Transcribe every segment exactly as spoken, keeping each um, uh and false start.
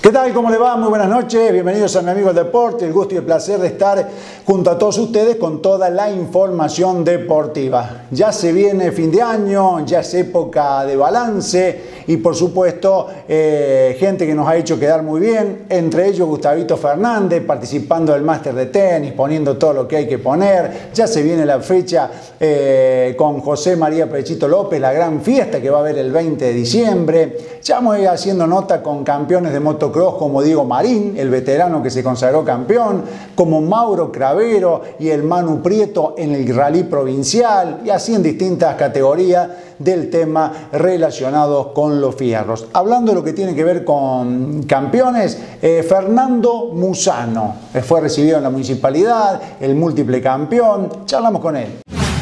¿Qué tal? ¿Cómo le va? Muy buenas noches. Bienvenidos a Mi Amigo el Deporte. El gusto y el placer de estar junto a todos ustedes con toda la información deportiva. Ya se viene fin de año, ya es época de balance y por supuesto eh, gente que nos ha hecho quedar muy bien. Entre ellos Gustavito Fernández participando del máster de tenis, poniendo todo lo que hay que poner. Ya se viene la fecha eh, con José María Pechito López, la gran fiesta que va a haber el veinte de diciembre. Ya vamos a ir haciendo nota con campeones de motocross como Diego Marín, el veterano que se consagró campeón, como Mauro Cravero y el Manu Prieto en el rally provincial y así en distintas categorías del tema relacionados con los fierros. Hablando de lo que tiene que ver con campeones, eh, Fernando Musano eh, fue recibido en la municipalidad, el múltiple campeón. Charlamos con él.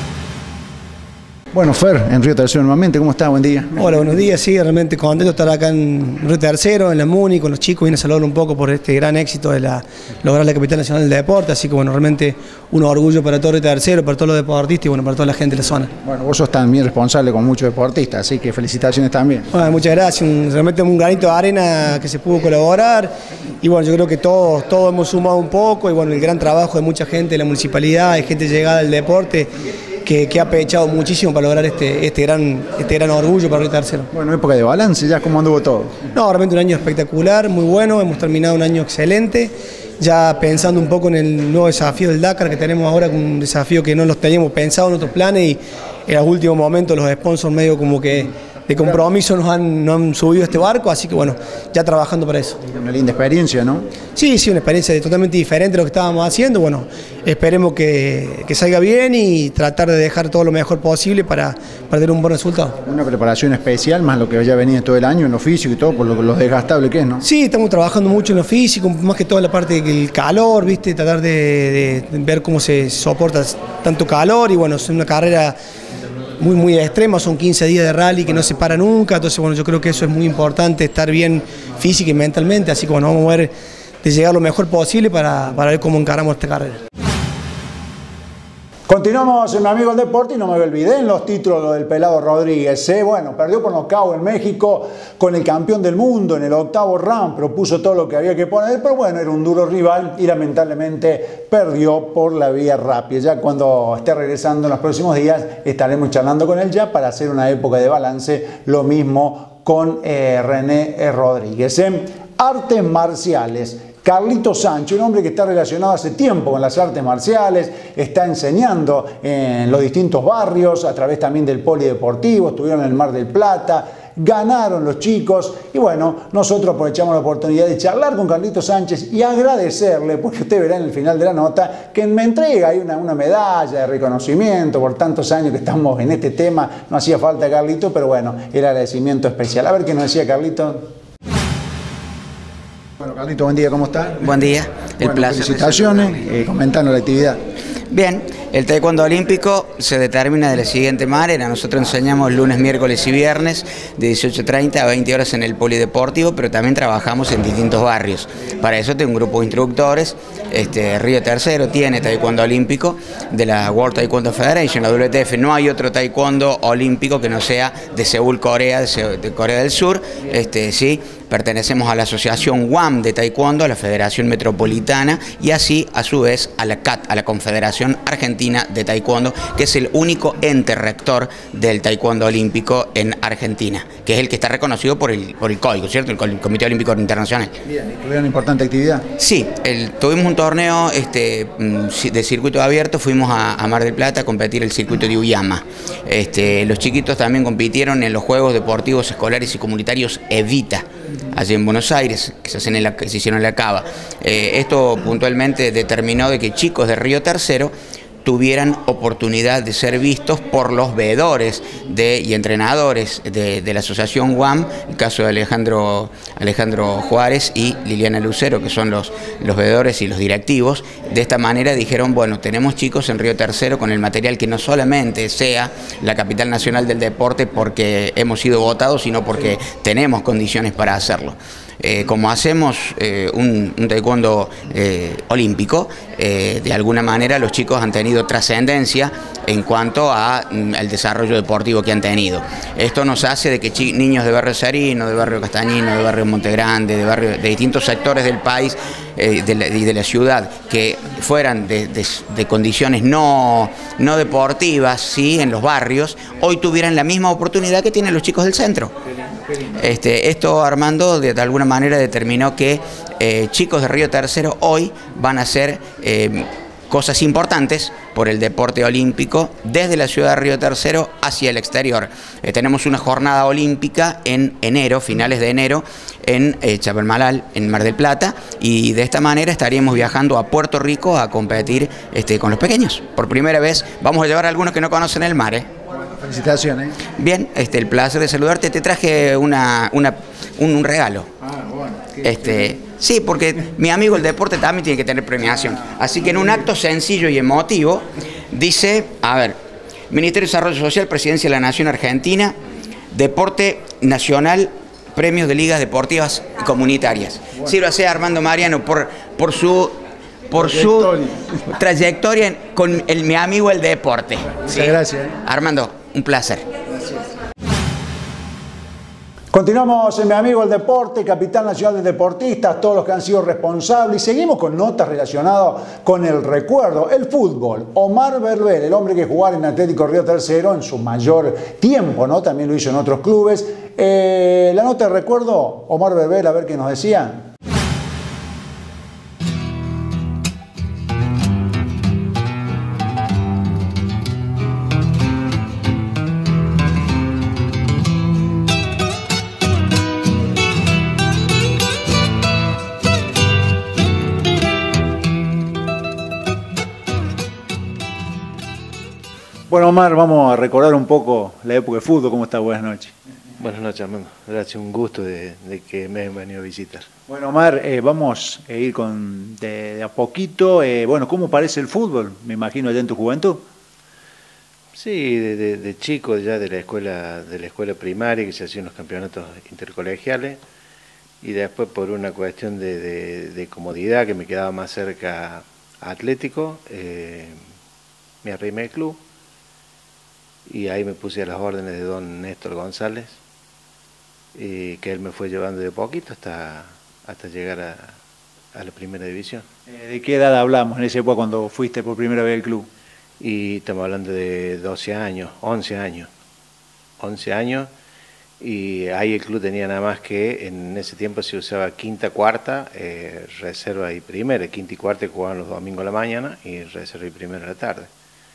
Bueno, Fer, en Río Tercero nuevamente, ¿cómo estás? Buen día. Hola, buenos días, sí, realmente contento de estar acá en Río Tercero, en la Muni, con los chicos, vine a saludarlo un poco por este gran éxito de la, lograr la capital nacional del deporte, así que bueno, realmente un orgullo para todo Río Tercero, para todos los deportistas y bueno, para toda la gente de la zona. Bueno, vos sos también responsable con muchos deportistas, así que felicitaciones también. Bueno, muchas gracias, un, realmente un granito de arena que se pudo colaborar y bueno, yo creo que todos, todos hemos sumado un poco y bueno, el gran trabajo de mucha gente de la municipalidad, de gente llegada al deporte, Que, que ha pechado muchísimo para lograr este, este, gran, este gran orgullo para Río Tercero. Bueno, época de balance, ya cómo anduvo todo. No, realmente un año espectacular, muy bueno, hemos terminado un año excelente, ya pensando un poco en el nuevo desafío del Dakar que tenemos ahora, un desafío que no los teníamos pensado en otros planes y en los últimos momentos los sponsors medio como que de compromiso nos han, nos han subido a este barco, así que bueno, ya trabajando para eso. Una linda experiencia, ¿no? Sí, sí, una experiencia totalmente diferente de lo que estábamos haciendo, bueno, esperemos que, que salga bien y tratar de dejar todo lo mejor posible para, para tener un buen resultado. Una preparación especial, más lo que ya venía todo el año en lo físico y todo, por lo, lo desgastable que es, ¿no? Sí, estamos trabajando mucho en lo físico, más que toda la parte del calor, ¿viste? Tratar de, de ver cómo se soporta tanto calor y bueno, es una carrera muy muy extrema, son quince días de rally que no se para nunca, entonces bueno, yo creo que eso es muy importante, estar bien física y mentalmente, así que bueno, vamos a ver de llegar lo mejor posible para, para ver cómo encaramos esta carrera. Continuamos en Mi Amigo el Deporte y no me olvidé en los títulos del Pelado Rodríguez. ¿eh? Bueno, perdió por nocaut en México con el campeón del mundo en el octavo round, propuso todo lo que había que poner, pero bueno, era un duro rival y lamentablemente perdió por la vía rápida. Ya cuando esté regresando en los próximos días estaremos charlando con él ya para hacer una época de balance, lo mismo con eh, René Rodríguez. ¿eh? Artes marciales. Carlito Sánchez, un hombre que está relacionado hace tiempo con las artes marciales, está enseñando en los distintos barrios, a través también del polideportivo, estuvieron en el Mar del Plata, ganaron los chicos y bueno, nosotros aprovechamos la oportunidad de charlar con Carlito Sánchez y agradecerle, porque usted verá en el final de la nota que me entrega ahí una, una medalla de reconocimiento por tantos años que estamos en este tema, no hacía falta Carlito, pero bueno, el agradecimiento especial. A ver qué nos decía Carlito. Bueno, Carlito, buen día, ¿cómo está? Buen día, el bueno, placer. Felicitaciones, eh, comentando la actividad. Bien, el taekwondo olímpico se determina de la siguiente manera. Nosotros enseñamos lunes, miércoles y viernes de dieciocho treinta a veinte horas en el polideportivo, pero también trabajamos en distintos barrios. Para eso tengo un grupo de instructores. Este, Río Tercero tiene taekwondo olímpico de la World Taekwondo Federation, la W T F. No hay otro taekwondo olímpico que no sea de Seúl, Corea, de, Seúl, de Corea del Sur. Este, sí, pertenecemos a la asociación W A M de taekwondo, a la Federación Metropolitana y así a su vez a la C A T, a la Confederación Argentina de Taekwondo, que es el único ente rector del taekwondo olímpico en Argentina, que es el que está reconocido por el, por el código, ¿cierto? El Comité Olímpico Internacional. Bien, ¿tuvieron una importante actividad? Sí, el, tuvimos un torneo este, de circuito abierto, fuimos a, a Mar del Plata a competir el circuito de Uyama. Este, los chiquitos también compitieron en los Juegos Deportivos Escolares y Comunitarios Evita, allí en Buenos Aires, que se, hacen en la, que se hicieron en la Cava. Eh, esto puntualmente determinó de que chicos de Río Tercero tuvieran oportunidad de ser vistos por los veedores de, y entrenadores de, de la asociación W A M, el caso de Alejandro, Alejandro Juárez y Liliana Lucero, que son los, los veedores y los directivos. De esta manera dijeron, bueno, tenemos chicos en Río Tercero con el material que no solamente sea la capital nacional del deporte porque hemos sido votados, sino porque tenemos condiciones para hacerlo. eh, como hacemos eh, un, un taekwondo eh, olímpico, eh, de alguna manera los chicos han tenido trascendencia en cuanto a mm, el desarrollo deportivo que han tenido. Esto nos hace de que niños de barrio Serino, de barrio Castañino, de barrio Montegrande, de, barrio, de distintos sectores del país eh, de la, y de la ciudad, que fueran de, de, de condiciones no, no deportivas, ¿sí?, en los barrios, hoy tuvieran la misma oportunidad que tienen los chicos del centro. Este, esto, Armando, de, de alguna manera determinó que eh, chicos de Río Tercero hoy van a hacer eh, cosas importantes por el deporte olímpico desde la ciudad de Río Tercero hacia el exterior. Eh, tenemos una jornada olímpica en enero, finales de enero, en eh, Chapelmalal, en Mar del Plata, y de esta manera estaríamos viajando a Puerto Rico a competir este, con los pequeños. Por primera vez vamos a llevar a algunos que no conocen el mar, ¿eh? Felicitaciones. Bien, este, el placer de saludarte. Te traje una, una, un, un regalo. Ah, bueno. Este, sí, porque mi amigo el deporte también tiene que tener premiación. Así que en un acto sencillo y emotivo, dice, a ver, Ministerio de Desarrollo Social, Presidencia de la Nación Argentina, Deporte Nacional, Premios de Ligas Deportivas Comunitarias. Bueno. Sírvase a Armando Mariano por, por su... por su trayectoria con el, mi amigo el deporte. Muchas ¿sí? gracias. Armando, un placer. Gracias. Continuamos en Mi Amigo el Deporte, Capital Nacional de Deportistas, todos los que han sido responsables, y seguimos con notas relacionadas con el recuerdo, el fútbol. Omar Berbel, el hombre que jugaba en Atlético Río Tercero en su mayor tiempo, ¿no? También lo hizo en otros clubes. Eh, la nota de recuerdo, Omar Berbel, a ver qué nos decía. Bueno, Omar, vamos a recordar un poco la época de fútbol. ¿Cómo está? Buenas noches. Buenas noches, Armando. Gracias, un gusto de, de que me hayan venido a visitar. Bueno, Omar, eh, vamos a ir con de, de a poquito. Eh, bueno, ¿cómo parece el fútbol? Me imagino allá en tu juventud. Sí, de, de, de chico, ya de la escuela de la escuela primaria, que se hacían los campeonatos intercolegiales, y después por una cuestión de, de, de comodidad, que me quedaba más cerca a Atlético, eh, me arrimé al club. Y ahí me puse a las órdenes de don Néstor González, y que él me fue llevando de poquito hasta, hasta llegar a, a la primera división. ¿De qué edad hablamos en esa época cuando fuiste por primera vez al club? Y estamos hablando de doce años, once años, once años, y ahí el club tenía nada más que, en ese tiempo se usaba quinta, cuarta, eh, reserva y primera, quinta y cuarta jugaban los domingos a la mañana y reserva y primera a la tarde.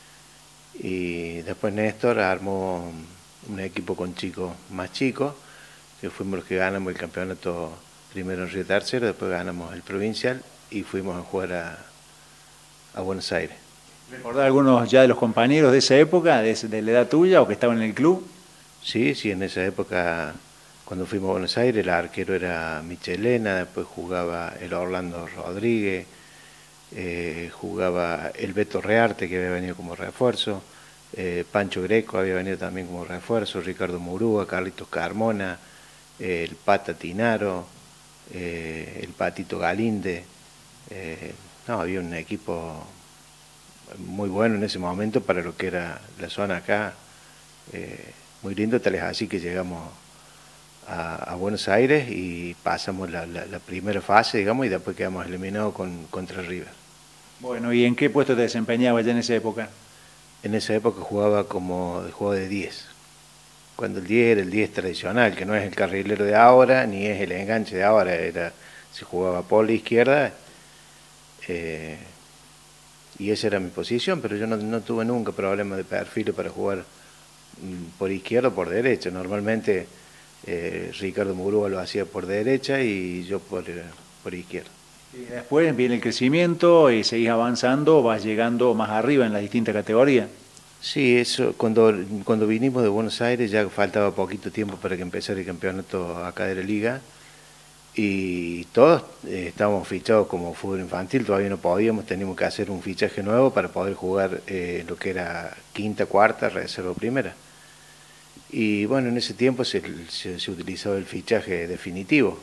Y después Néstor armó un equipo con chicos más chicos, que fuimos los que ganamos el campeonato primero en Río Tercero, después ganamos el provincial y fuimos a jugar a, a Buenos Aires. ¿Recordás algunos ya de los compañeros de esa época, de, de la edad tuya o que estaban en el club? Sí, sí, en esa época, cuando fuimos a Buenos Aires, el arquero era Michelena, después jugaba el Orlando Rodríguez, Eh, jugaba el Beto Rearte, que había venido como refuerzo, eh, Pancho Greco había venido también como refuerzo, Ricardo Murúa, Carlitos Carmona, eh, el Pata Tinaro, eh, el Patito Galinde. Eh, no, había un equipo muy bueno en ese momento para lo que era la zona acá, eh, muy lindo, tal es así que llegamos a, a Buenos Aires y pasamos la, la, la primera fase, digamos, y después quedamos eliminados con, contra River. Bueno, ¿y en qué puesto te desempeñabas ya en esa época? En esa época jugaba como jugaba de diez. Cuando el diez era el diez tradicional, que no es el carrilero de ahora, ni es el enganche de ahora, era, se jugaba por la izquierda, eh, y esa era mi posición, pero yo no, no tuve nunca problema de perfil para jugar por izquierda o por derecha. Normalmente eh, Ricardo Murúa lo hacía por derecha y yo por, por izquierda. Y después viene el crecimiento y seguís avanzando, vas llegando más arriba en las distintas categorías. Sí, eso, cuando, cuando vinimos de Buenos Aires ya faltaba poquito tiempo para que empezara el campeonato acá de la liga, y todos eh, estábamos fichados como fútbol infantil, todavía no podíamos, teníamos que hacer un fichaje nuevo para poder jugar eh, lo que era quinta, cuarta, reserva primera. Y bueno, en ese tiempo se, se, se utilizaba el fichaje definitivo,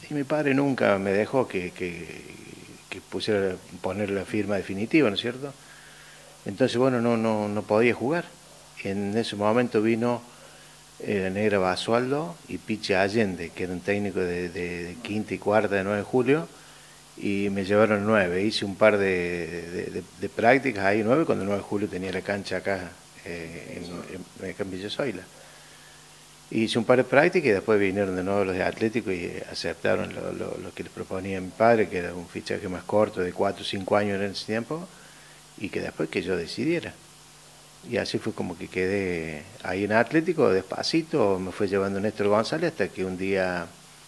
Y mi padre nunca me dejó que, que, que pusiera poner la firma definitiva, ¿no es cierto? Entonces, bueno, no, no, no podía jugar. En ese momento vino eh, Negra Basualdo y Piche Allende, que eran técnicos de, de, de quinta y cuarta de nueve de julio, y me llevaron nueve. Hice un par de, de, de, de prácticas ahí nueve, cuando el nueve de julio tenía la cancha acá, eh, en, en, en Villa Zoila. Hice un par de prácticas y después vinieron de nuevo los de Atlético y aceptaron lo, lo, lo que les proponía mi padre, que era un fichaje más corto, de cuatro o cinco años en ese tiempo, y que después que yo decidiera. Y así fue como que quedé ahí en Atlético, despacito, me fue llevando Néstor González hasta que un día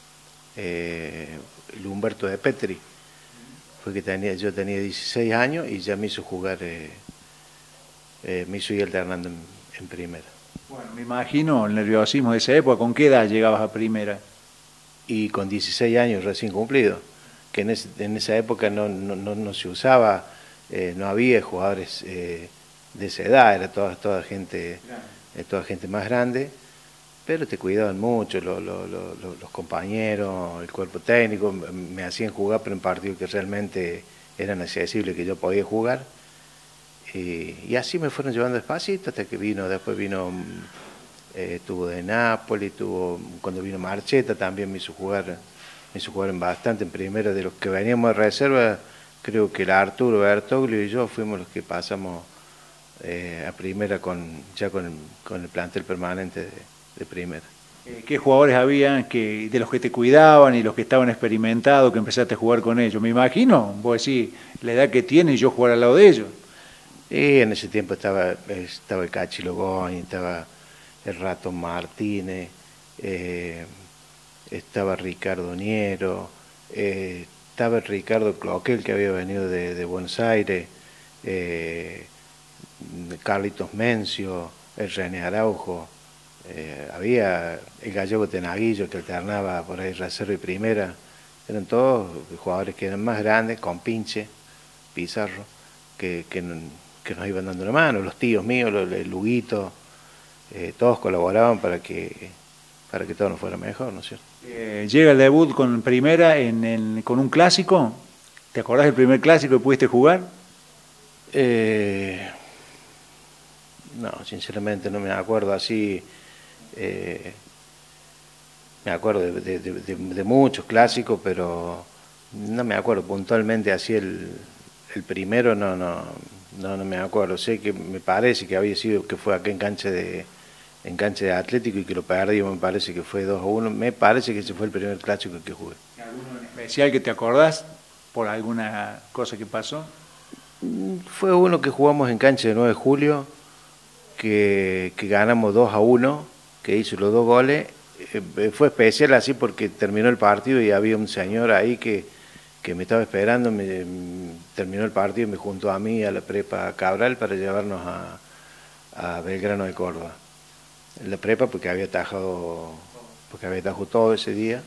eh, el Humberto de Petri, fue que tenía, yo tenía dieciséis años y ya me hizo jugar, eh, eh, me hizo ir alternando en, en primera. Bueno, me imagino el nerviosismo de esa época. ¿Con qué edad llegabas a primera? Y con dieciséis años recién cumplido, que en, ese, en esa época no, no, no, no se usaba, eh, no había jugadores eh, de esa edad, era toda, toda, gente, eh, toda gente más grande, pero te cuidaban mucho lo, lo, lo, lo, los compañeros, el cuerpo técnico, me hacían jugar pero en partidos que realmente eran accesibles, que yo podía jugar. Y, y así me fueron llevando despacito hasta que vino, después vino, eh, tuvo de Nápoles, tuvo, cuando vino Marcheta también me hizo jugar, me hizo jugar en bastante en primera. De los que veníamos de reserva, creo que el Arturo Bertoglio y yo fuimos los que pasamos eh, a primera con, ya con, con el plantel permanente de, de primera. ¿Qué jugadores había que, de los que te cuidaban y los que estaban experimentados que empezaste a jugar con ellos? Me imagino, vos decís, la edad que tienen y yo jugar al lado de ellos. Y en ese tiempo estaba, estaba el Cachi Logoni, estaba el Ratón Martínez, eh, estaba Ricardo Niero, eh, estaba el Ricardo Cloquel, que había venido de, de Buenos Aires, eh, Carlitos Mencio, el René Araujo, eh, había el Gallego Tenaguillo, que alternaba por ahí reserva y primera. Eran todos jugadores que eran más grandes, con Pinche, Pizarro, que, que que nos iban dando la mano, los tíos míos, el Luguito, eh, todos colaboraban para que, para que todo nos fuera mejor, ¿no es cierto? Eh, llega el debut con primera en, en, con un clásico. ¿Te acordás del primer clásico que pudiste jugar? Eh, no, sinceramente no me acuerdo así. Eh, me acuerdo de, de, de, de muchos clásicos, pero no me acuerdo puntualmente así el, el primero, no, no. No, no me acuerdo, sé que me parece que había sido, que fue acá en cancha de en cancha de Atlético y que lo perdimos, me parece que fue dos a uno, me parece que ese fue el primer clásico que jugué. ¿Alguno en especial que te acordás por alguna cosa que pasó? Fue uno que jugamos en cancha de nueve de julio, que, que ganamos dos a uno, que hizo los dos goles, eh, fue especial así porque terminó el partido y había un señor ahí que que me estaba esperando, me, terminó el partido y me juntó a mí a la prepa Cabral para llevarnos a, a Belgrano de Córdoba. En la prepa porque había atajado, porque había atajado todo ese día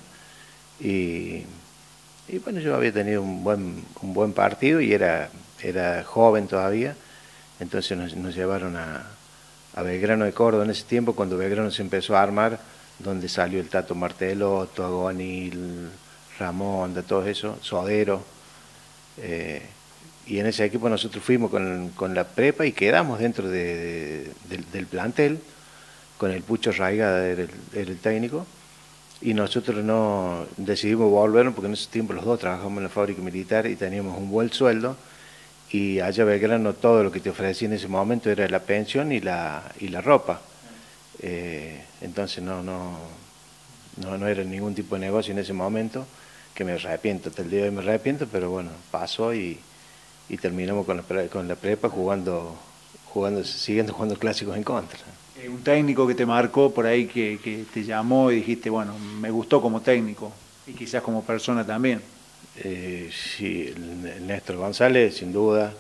y, y bueno, yo había tenido un buen, un buen partido y era, era joven todavía, entonces nos, nos llevaron a, a Belgrano de Córdoba en ese tiempo, cuando Belgrano se empezó a armar, donde salió el Tato Martelotto, Agonil, Ramón, de todo eso, Sodero, eh, y en ese equipo nosotros fuimos con, con la prepa y quedamos dentro de, de, de, del plantel, con el Pucho Raigada, era el, era el técnico, y nosotros no decidimos volver porque en ese tiempo los dos trabajamos en la fábrica militar y teníamos un buen sueldo, y allá Belgrano todo lo que te ofrecía en ese momento era la pensión y la, y la ropa, eh, entonces no, no, no, no era ningún tipo de negocio en ese momento, que me arrepiento, hasta el día de hoy me arrepiento, pero bueno, pasó y, y terminamos con la, con la prepa jugando, jugando, siguiendo jugando clásicos en contra. Eh, un técnico que te marcó por ahí, que, que te llamó y dijiste, bueno, me gustó como técnico y quizás como persona también. Eh, sí, el Néstor González, sin duda.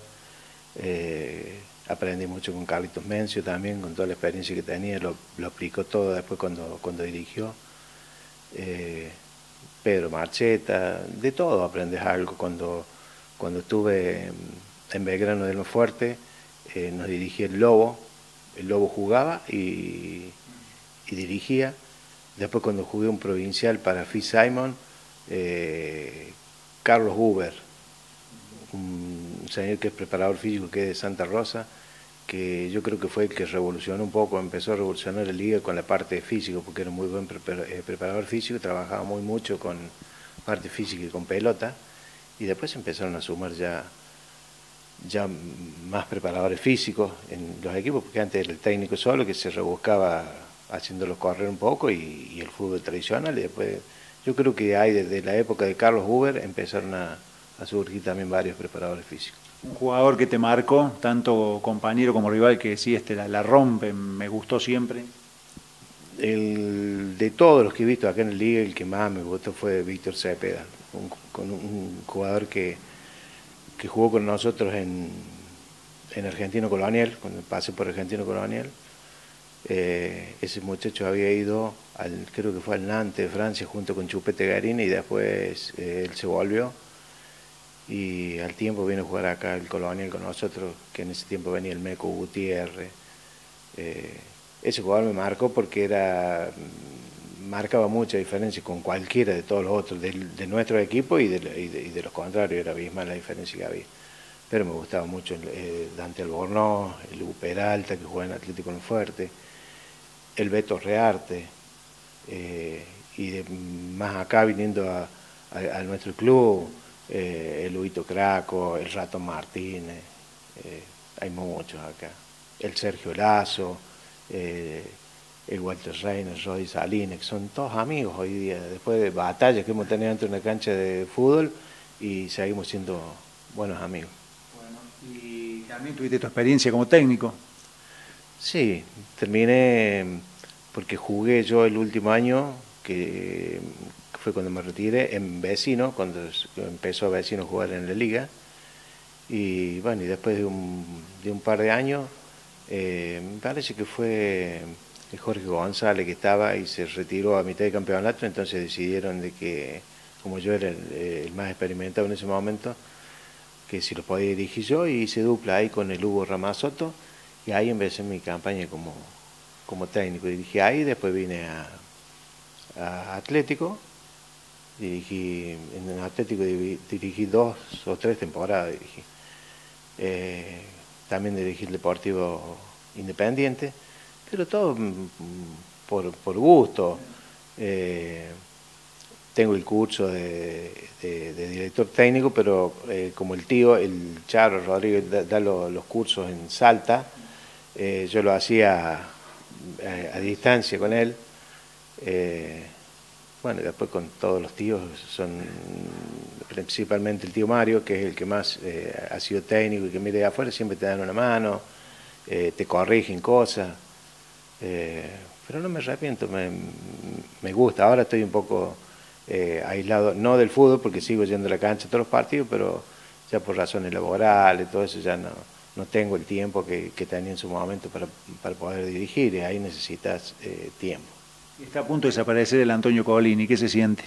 Eh, aprendí mucho con Carlitos Mencio también, con toda la experiencia que tenía, lo, lo aplicó todo después cuando, cuando dirigió. Eh, Pedro Marcheta, de todo aprendes algo. Cuando, cuando estuve en Belgrano de lo Fuerte, eh, nos dirigía el Lobo, el Lobo jugaba y, y dirigía. Después cuando jugué un provincial para Fitz Simon, eh, Carlos Huber, un señor que es preparador físico, que es de Santa Rosa, que yo creo que fue el que revolucionó un poco, empezó a revolucionar la liga con la parte física, porque era un muy buen preparador físico, trabajaba muy mucho con parte física y con pelota, y después empezaron a sumar ya, ya más preparadores físicos en los equipos, porque antes era el técnico solo que se rebuscaba haciéndolos correr un poco y, y el fútbol tradicional, y después yo creo que hay desde la época de Carlos Huber empezaron a, a surgir también varios preparadores físicos. Un jugador que te marcó, tanto compañero como rival, que sí, este la, la rompe, me gustó siempre. El, de todos los que he visto acá en la liga, el que más me gustó fue Víctor Cepeda, un, con un, un jugador que, que jugó con nosotros en, en Argentino Colonial, cuando pasé por Argentino Colonial. Eh, ese muchacho había ido, al, creo que fue al Nantes de Francia, junto con Chupete Garini, y después eh, él se volvió. Y al tiempo vino a jugar acá el Colonial con nosotros, que en ese tiempo venía el Meco Gutiérrez. Eh, ese jugador me marcó porque era, marcaba mucha diferencia con cualquiera de todos los otros, de, de nuestro equipo y de, y, de, y de los contrarios, era abismal la diferencia que había. Pero me gustaba mucho eh, Dante Albornoz, el Hugo Peralta, que jugaba en Atlético en Fuerte, el Beto Rearte, eh, y de, más acá viniendo a, a, a nuestro club, Eh, el Huito Craco, el Ratón Martínez, eh, hay muchos acá, el Sergio Lazo, eh, el Walter Reiner, Rodi Salinas, que son todos amigos hoy día, después de batallas que hemos tenido dentro de una cancha de fútbol y seguimos siendo buenos amigos. Bueno, y también tuviste tu experiencia como técnico. Sí, terminé porque jugué yo el último año, que fue cuando me retiré, en Vecino, cuando empezó Vecino a jugar en la liga, y bueno, y después de un, de un par de años, eh, me parece que fue Jorge González que estaba y se retiró a mitad de campeonato, entonces decidieron de que, como yo era el, el más experimentado en ese momento, que si lo podía dirigir yo, y hice dupla ahí con el Hugo Ramazoto, y ahí empecé mi campaña como, como técnico, dirigí ahí, después vine a, a Atlético. Dirigí, en Atlético dirigí dos o tres temporadas, dirigí. Eh, también dirigí el Deportivo Independiente, pero todo por, por gusto. Eh, tengo el curso de, de, de director técnico, pero eh, como el tío, el Charo Rodríguez, da, da los, los cursos en Salta, eh, yo lo hacía a, a distancia con él. Eh, Bueno, y después con todos los tíos, son principalmente el tío Mario, que es el que más eh, ha sido técnico y que mire de afuera, siempre te dan una mano, eh, te corrigen cosas, eh, pero no me arrepiento, me, me gusta. Ahora estoy un poco eh, aislado, no del fútbol, porque sigo yendo a la cancha todos los partidos, pero ya por razones laborales, todo eso ya no, no tengo el tiempo que, que tenía en su momento para, para poder dirigir, y ahí necesitas eh, tiempo. Está a punto de desaparecer el Antonio Colini, ¿qué se siente?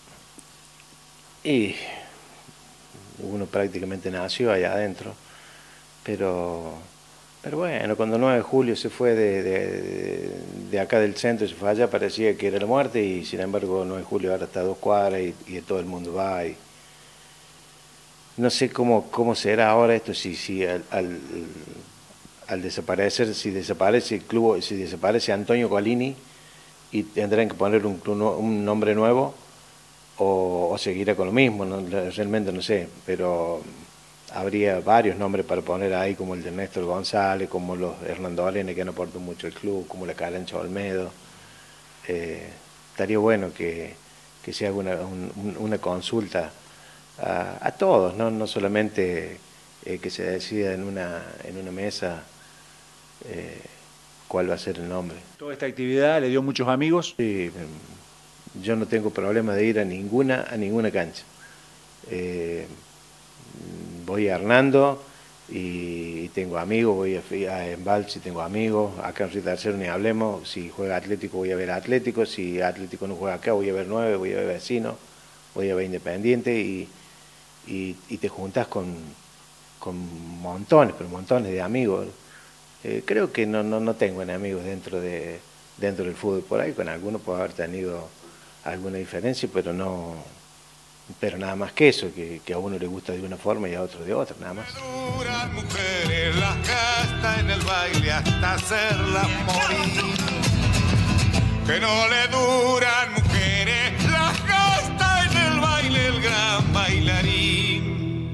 Y uno prácticamente nació allá adentro, pero, pero bueno, cuando nueve de julio se fue de, de, de acá del centro, se fue allá, parecía que era la muerte, y sin embargo nueve de julio ahora está a dos cuadras y, y todo el mundo va. Y no sé cómo, cómo será ahora esto, si, si al, al, al desaparecer, si desaparece el club, si desaparece Antonio Colini, y tendrán que poner un, un nombre nuevo, o, o seguirá con lo mismo, no, realmente no sé, pero habría varios nombres para poner ahí, como el de Néstor González, como los Hernando Arena, que no aportan mucho al club, como la Calancha Olmedo. Eh, estaría bueno que, que se haga una, un, una consulta a, a todos, no, no solamente eh, que se decida en una, en una mesa eh, cuál va a ser el nombre. Toda esta actividad le dio muchos amigos. Sí, yo no tengo problema de ir a ninguna, a ninguna cancha. Eh, voy a Hernando y tengo amigos, voy a, a Embalse y tengo amigos, acá en Río Tercero ni hablemos, si juega Atlético voy a ver Atlético, si Atlético no juega acá voy a ver nueve, voy a ver Vecino, voy a ver Independiente, y, y, y te juntas con, con montones, pero montones de amigos. Eh, creo que no, no, no tengo enemigos dentro, de, dentro del fútbol. Por ahí con algunos puedo haber tenido alguna diferencia, pero no, pero nada más que eso, que, que a uno le gusta de una forma y a otro de otra, nada más. Duran mujeres, las gasta en el baile hasta hacerlas morir. Que no le duran mujeres, las gasta en el baile el gran bailarín.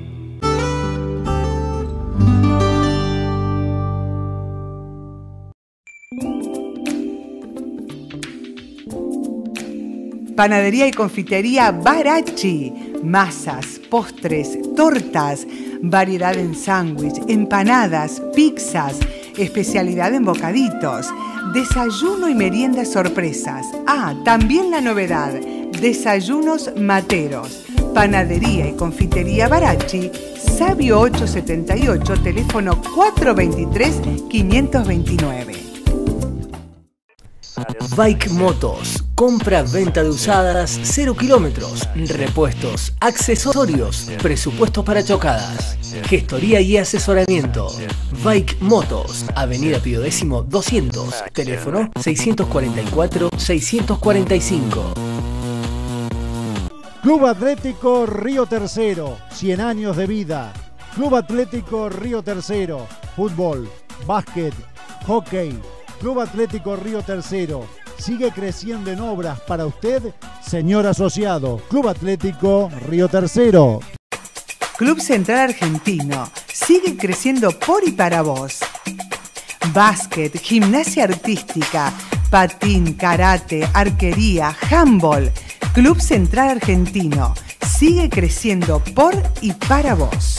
Panadería y confitería Barachi. Masas, postres, tortas, variedad en sándwich, empanadas, pizzas, especialidad en bocaditos, desayuno y meriendas sorpresas. Ah, también la novedad, desayunos materos. Panadería y confitería Barachi, Sabio ochocientos setenta y ocho, teléfono cuatro dos tres, cinco dos nueve. Bike Motos, compra, venta de usadas, cero kilómetros, repuestos, accesorios, presupuestos para chocadas, gestoría y asesoramiento. Bike Motos, Avenida Pío X doscientos, teléfono seiscientos cuarenta y cuatro, seiscientos cuarenta y cinco. Club Atlético Río Tercero, cien años de vida. Club Atlético Río Tercero, fútbol, básquet, hockey. Club Atlético Río Tercero, sigue creciendo en obras para usted, señor asociado. Club Atlético Río Tercero. Club Central Argentino, sigue creciendo por y para vos. Básquet, gimnasia artística, patín, karate, arquería, handball. Club Central Argentino, sigue creciendo por y para vos.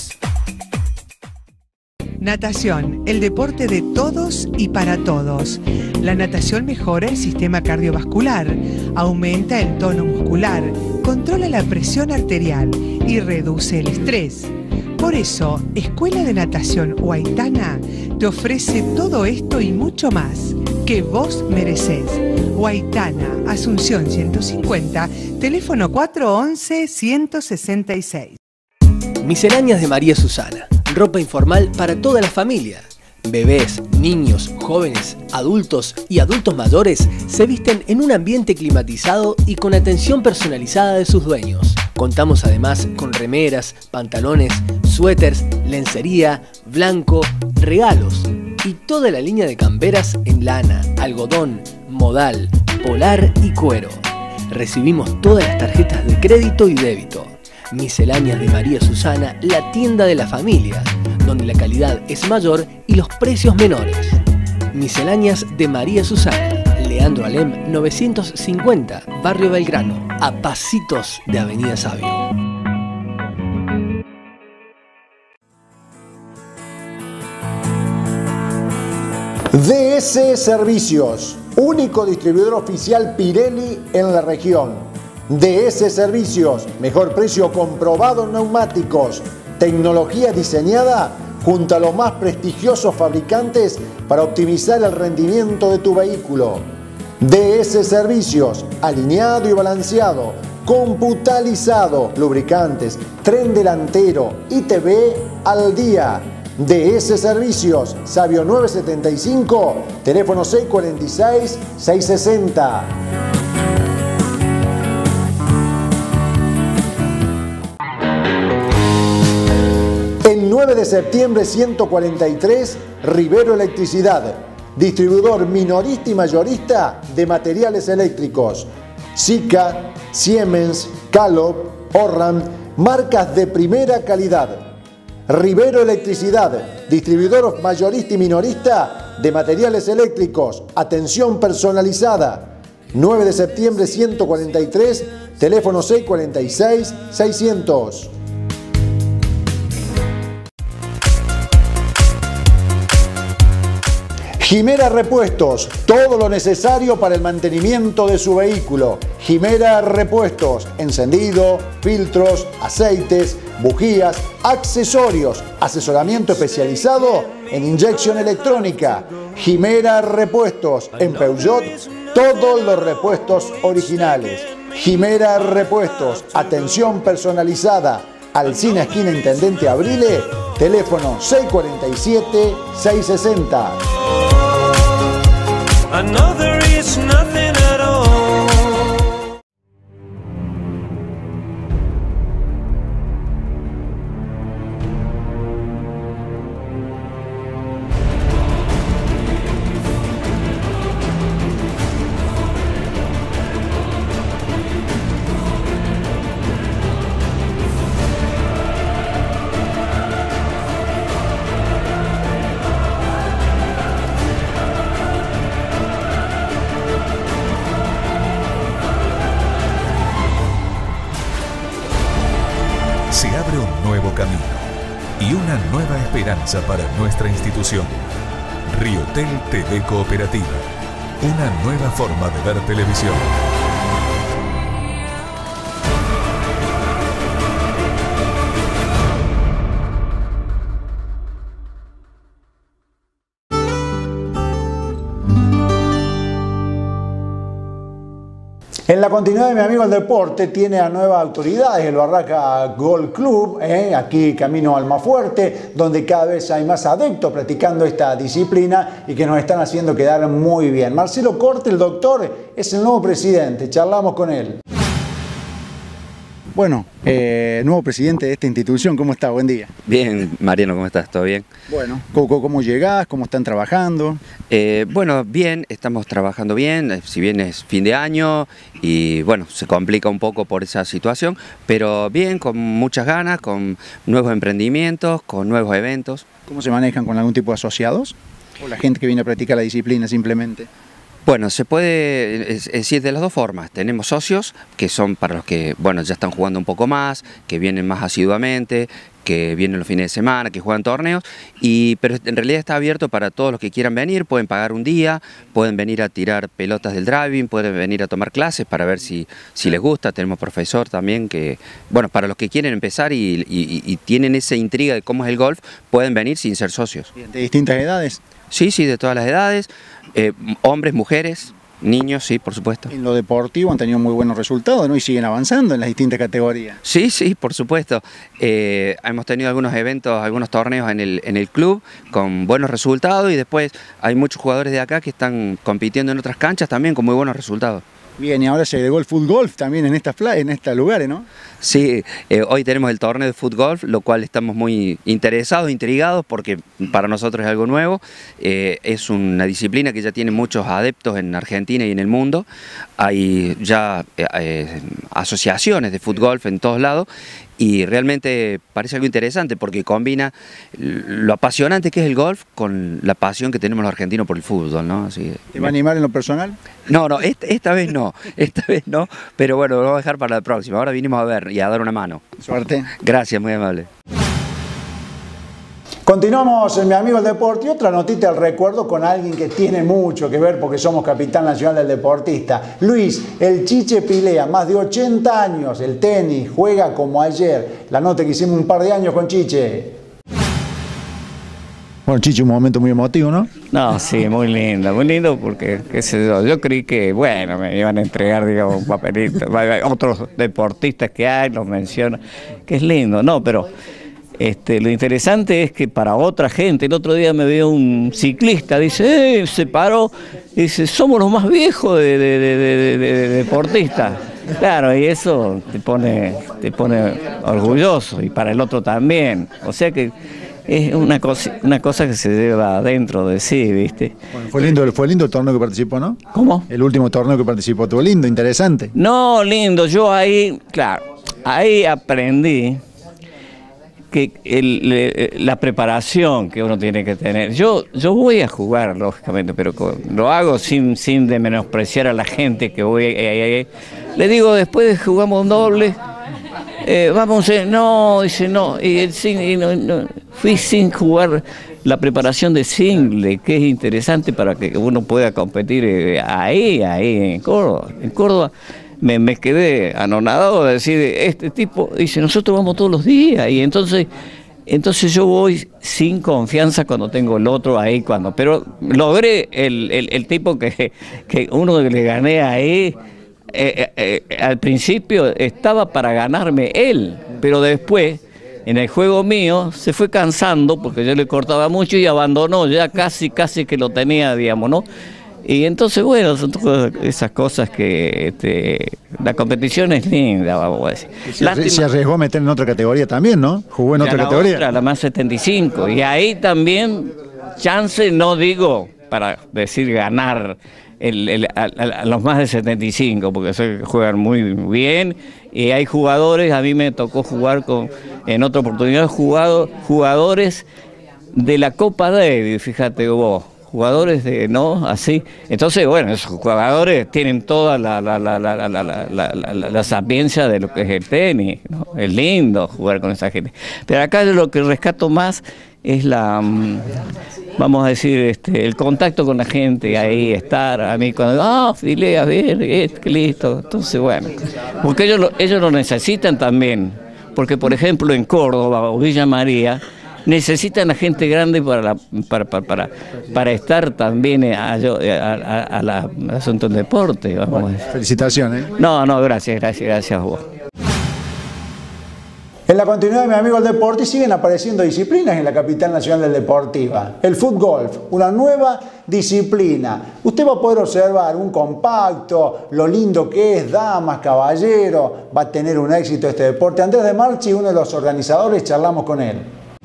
Natación, el deporte de todos y para todos. La natación mejora el sistema cardiovascular, aumenta el tono muscular, controla la presión arterial y reduce el estrés. Por eso, Escuela de Natación Huaytana te ofrece todo esto y mucho más que vos merecés. Huaytana, Asunción ciento cincuenta, teléfono cuatro once, ciento sesenta y seis. Misceláneas de María Susana. Ropa informal para toda la familia. Bebés, niños, jóvenes, adultos y adultos mayores se visten en un ambiente climatizado y con atención personalizada de sus dueños. Contamos además con remeras, pantalones, suéteres, lencería, blanco, regalos y toda la línea de camperas en lana, algodón, modal, polar y cuero. Recibimos todas las tarjetas de crédito y débito. Misceláneas de María Susana, la tienda de la familia, donde la calidad es mayor y los precios menores. Misceláneas de María Susana, Leandro Alem novecientos cincuenta, Barrio Belgrano, a pasitos de Avenida Sabio. D S Servicios, único distribuidor oficial Pirelli en la región. D S Servicios, mejor precio comprobado en neumáticos, tecnología diseñada junto a los más prestigiosos fabricantes para optimizar el rendimiento de tu vehículo. D S Servicios, alineado y balanceado, computalizado, lubricantes, tren delantero, I T V al día. D S Servicios, Sabio novecientos setenta y cinco, teléfono seis cuarenta y seis, seiscientos sesenta. El nueve de septiembre ciento cuarenta y tres, Rivero Electricidad, distribuidor minorista y mayorista de materiales eléctricos. Sika, Siemens, Calop, Orram, marcas de primera calidad. Rivero Electricidad, distribuidor mayorista y minorista de materiales eléctricos. Atención personalizada. nueve de septiembre ciento cuarenta y tres, teléfono seis cuarenta y seis, seiscientos. Jimera Repuestos, todo lo necesario para el mantenimiento de su vehículo. Jimera Repuestos, encendido, filtros, aceites, bujías, accesorios, asesoramiento especializado en inyección electrónica. Jimera Repuestos, en Peugeot, todos los repuestos originales. Jimera Repuestos, atención personalizada. Alsina, esquina Intendente Abrile, teléfono seis cuarenta y siete, seiscientos sesenta. Another. abre un nuevo camino y una nueva esperanza para nuestra institución. Riotel T V Cooperativa, una nueva forma de ver televisión. En la continuidad de Mi Amigo el Deporte tiene a nuevas autoridades, el Barraca Golf Club, eh, aquí camino Almafuerte, donde cada vez hay más adeptos practicando esta disciplina y que nos están haciendo quedar muy bien. Marcelo Corte, el doctor, es el nuevo presidente, charlamos con él. Bueno, eh, nuevo presidente de esta institución, ¿cómo está? Buen día. Bien, Mariano, ¿cómo estás? ¿Todo bien? Bueno, ¿cómo, cómo llegás? ¿Cómo están trabajando? Eh, bueno, bien, estamos trabajando bien, si bien es fin de año y bueno, se complica un poco por esa situación, pero bien, con muchas ganas, con nuevos emprendimientos, con nuevos eventos. ¿Cómo se manejan con algún tipo de asociados? ¿O la gente que viene a practicar la disciplina simplemente? Bueno, se puede decir de las dos formas. Tenemos socios, que son para los que bueno ya están jugando un poco más, que vienen más asiduamente, que vienen los fines de semana, que juegan torneos, y, pero en realidad está abierto para todos los que quieran venir, pueden pagar un día, pueden venir a tirar pelotas del driving, pueden venir a tomar clases para ver si, si les gusta. Tenemos profesor también que, bueno, para los que quieren empezar y, y, y tienen esa intriga de cómo es el golf, pueden venir sin ser socios. ¿De distintas edades? Sí, sí, de todas las edades, eh, hombres, mujeres, niños, sí, por supuesto. En lo deportivo han tenido muy buenos resultados, ¿no? Y siguen avanzando en las distintas categorías. Sí, sí, por supuesto. Eh, hemos tenido algunos eventos, algunos torneos en el, en el club con buenos resultados y después hay muchos jugadores de acá que están compitiendo en otras canchas también con muy buenos resultados. Bien, y ahora se agregó el fútbol golf también en estas en estos lugares, ¿no? Sí, eh, hoy tenemos el torneo de fútbol golf, lo cual estamos muy interesados, intrigados, porque para nosotros es algo nuevo. Eh, es una disciplina que ya tiene muchos adeptos en Argentina y en el mundo. Hay ya eh, eh, asociaciones de fútbol golf en todos lados y realmente parece algo interesante porque combina lo apasionante que es el golf con la pasión que tenemos los argentinos por el fútbol, ¿no? Así, ¿Te va a animar en lo personal? No, no, esta, esta vez no, esta vez no, pero bueno, lo vamos a dejar para la próxima. Ahora vinimos a ver y a dar una mano. Suerte. Gracias, muy amable. Continuamos en Mi Amigo el Deporte y otra notita al recuerdo con alguien que tiene mucho que ver porque somos capitán nacional del deportista. Luis, el Chiche Pilea, más de ochenta años, el tenis, juega como ayer. La nota que hicimos un par de años con Chiche. Bueno, Chiche, un momento muy emotivo, ¿no? No, sí, muy lindo, muy lindo porque, qué sé yo, yo creí que, bueno, me iban a entregar, digamos, un papelito. Otros deportistas que hay, los mencionan, que es lindo, no, pero este, lo interesante es que para otra gente, el otro día me vio un ciclista, dice, eh, se paró, dice, somos los más viejos de, de, de, de, de, de deportistas. Claro, y eso te pone, te pone orgulloso, y para el otro también, o sea que es una cosa, una cosa que se lleva adentro de sí, ¿viste? Bueno, fue lindo, fue lindo el torneo que participó, ¿no? ¿Cómo? El último torneo que participó, estuvo lindo, interesante. No, lindo, yo ahí, claro, ahí aprendí que el, la preparación que uno tiene que tener. Yo, yo voy a jugar, lógicamente, pero lo hago sin, sin de menospreciar a la gente que voy. Eh, eh, le digo, después de jugamos un doble, eh, vamos, eh, no, dice no, y, el, y no, no, fui sin jugar la preparación de single, que es interesante para que uno pueda competir eh, ahí, ahí en Córdoba. En Córdoba me, me quedé anonadado de decir, este tipo dice, nosotros vamos todos los días, y entonces, entonces yo voy sin confianza cuando tengo el otro ahí, cuando, pero logré el, el, el tipo que, que uno que le gané ahí. Eh, eh, eh, al principio estaba para ganarme él, pero después en el juego mío se fue cansando porque yo le cortaba mucho y abandonó, ya casi casi que lo tenía, digamos, ¿no? Y entonces, bueno, son todas esas cosas que este, la competición es linda, vamos a decir. Se, se arriesgó a meter en otra categoría también, ¿no? Jugó en otra la categoría. Otra, la más setenta y cinco, y ahí también chance, no digo para decir ganar El, el, a, a los más de setenta y cinco, porque sé que juegan muy bien, y hay jugadores, a mí me tocó jugar con, en otra oportunidad, jugado, jugadores de la Copa Davis, fíjate vos, jugadores de, ¿no? Así. Entonces, bueno, esos jugadores tienen toda la, la, la, la, la, la, la, la, la, la sapiencia de lo que es el tenis, ¿no? Es lindo jugar con esa gente. Pero acá lo que rescato más es la, vamos a decir, este, el contacto con la gente, ahí estar, a mí cuando, ah, oh, filea, bien, este, listo. Entonces, bueno, porque ellos lo, ellos lo necesitan también, porque por ejemplo en Córdoba o Villa María, necesitan a gente grande para, la, para, para, para, para estar también a, a, a, a la, al asunto del deporte. Vamos bueno, a decir. Felicitaciones. No, no, gracias, gracias, gracias a vos. En la continuidad de mi amigo el deporte siguen apareciendo disciplinas en la capital nacional del Deportiva. El fútbol, una nueva disciplina. Usted va a poder observar un compacto, lo lindo que es, damas, caballeros, va a tener un éxito este deporte. Andrés de Marchi, uno de los organizadores, charlamos con él.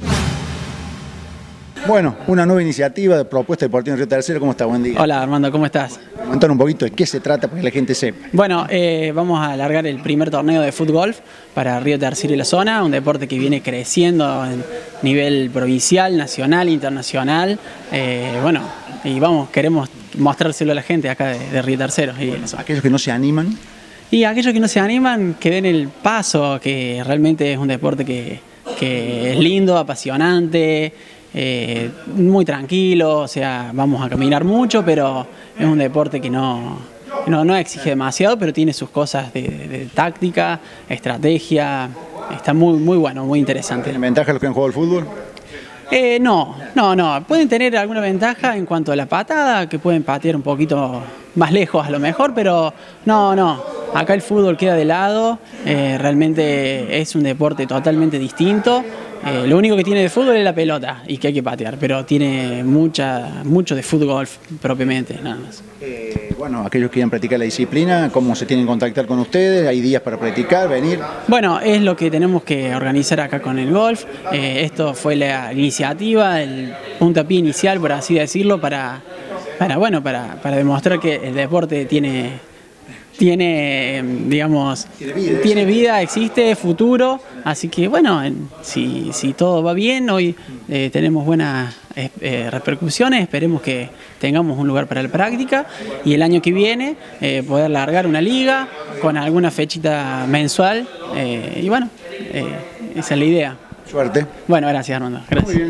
Bueno, una nueva iniciativa de propuesta deportiva en Río Tercero. ¿Cómo está? Buen día. Hola Armando, ¿cómo estás? Comentar un poquito de qué se trata para que la gente sepa. Bueno, eh, vamos a alargar el primer torneo de fútbol para Río Tercero y la zona, un deporte que viene creciendo a nivel provincial, nacional, internacional. Eh, bueno, y vamos, queremos mostrárselo a la gente acá de, de Río Tercero. Y bueno, aquellos que no se animan. Y aquellos que no se animan, que den el paso, que realmente es un deporte que, que es lindo, apasionante. Eh, muy tranquilo, o sea, vamos a caminar mucho, pero es un deporte que no, no, no exige demasiado, pero tiene sus cosas de, de, de táctica, estrategia, está muy, muy bueno, muy interesante. ¿Tienen ventaja los que han jugado al fútbol? Eh, no, no, no, pueden tener alguna ventaja en cuanto a la patada, que pueden patear un poquito más lejos a lo mejor, pero no, no, acá el fútbol queda de lado, eh, realmente es un deporte totalmente distinto. Eh, lo único que tiene de fútbol es la pelota y que hay que patear, pero tiene mucha, mucho de fútbol propiamente, nada más. Eh, bueno, aquellos que quieran practicar la disciplina, ¿cómo se tienen que contactar con ustedes? ¿Hay días para practicar, venir? Bueno, es lo que tenemos que organizar acá con el golf. Eh, esto fue la iniciativa, el puntapié inicial, por así decirlo, para, para, bueno, para, para demostrar que el deporte tiene... Tiene, digamos, tiene vida, tiene vida, existe, futuro, así que bueno, si, si todo va bien, hoy eh, tenemos buenas eh, repercusiones, esperemos que tengamos un lugar para la práctica y el año que viene eh, poder largar una liga con alguna fechita mensual eh, y bueno, eh, esa es la idea. Suerte. Bueno, gracias Armando, gracias.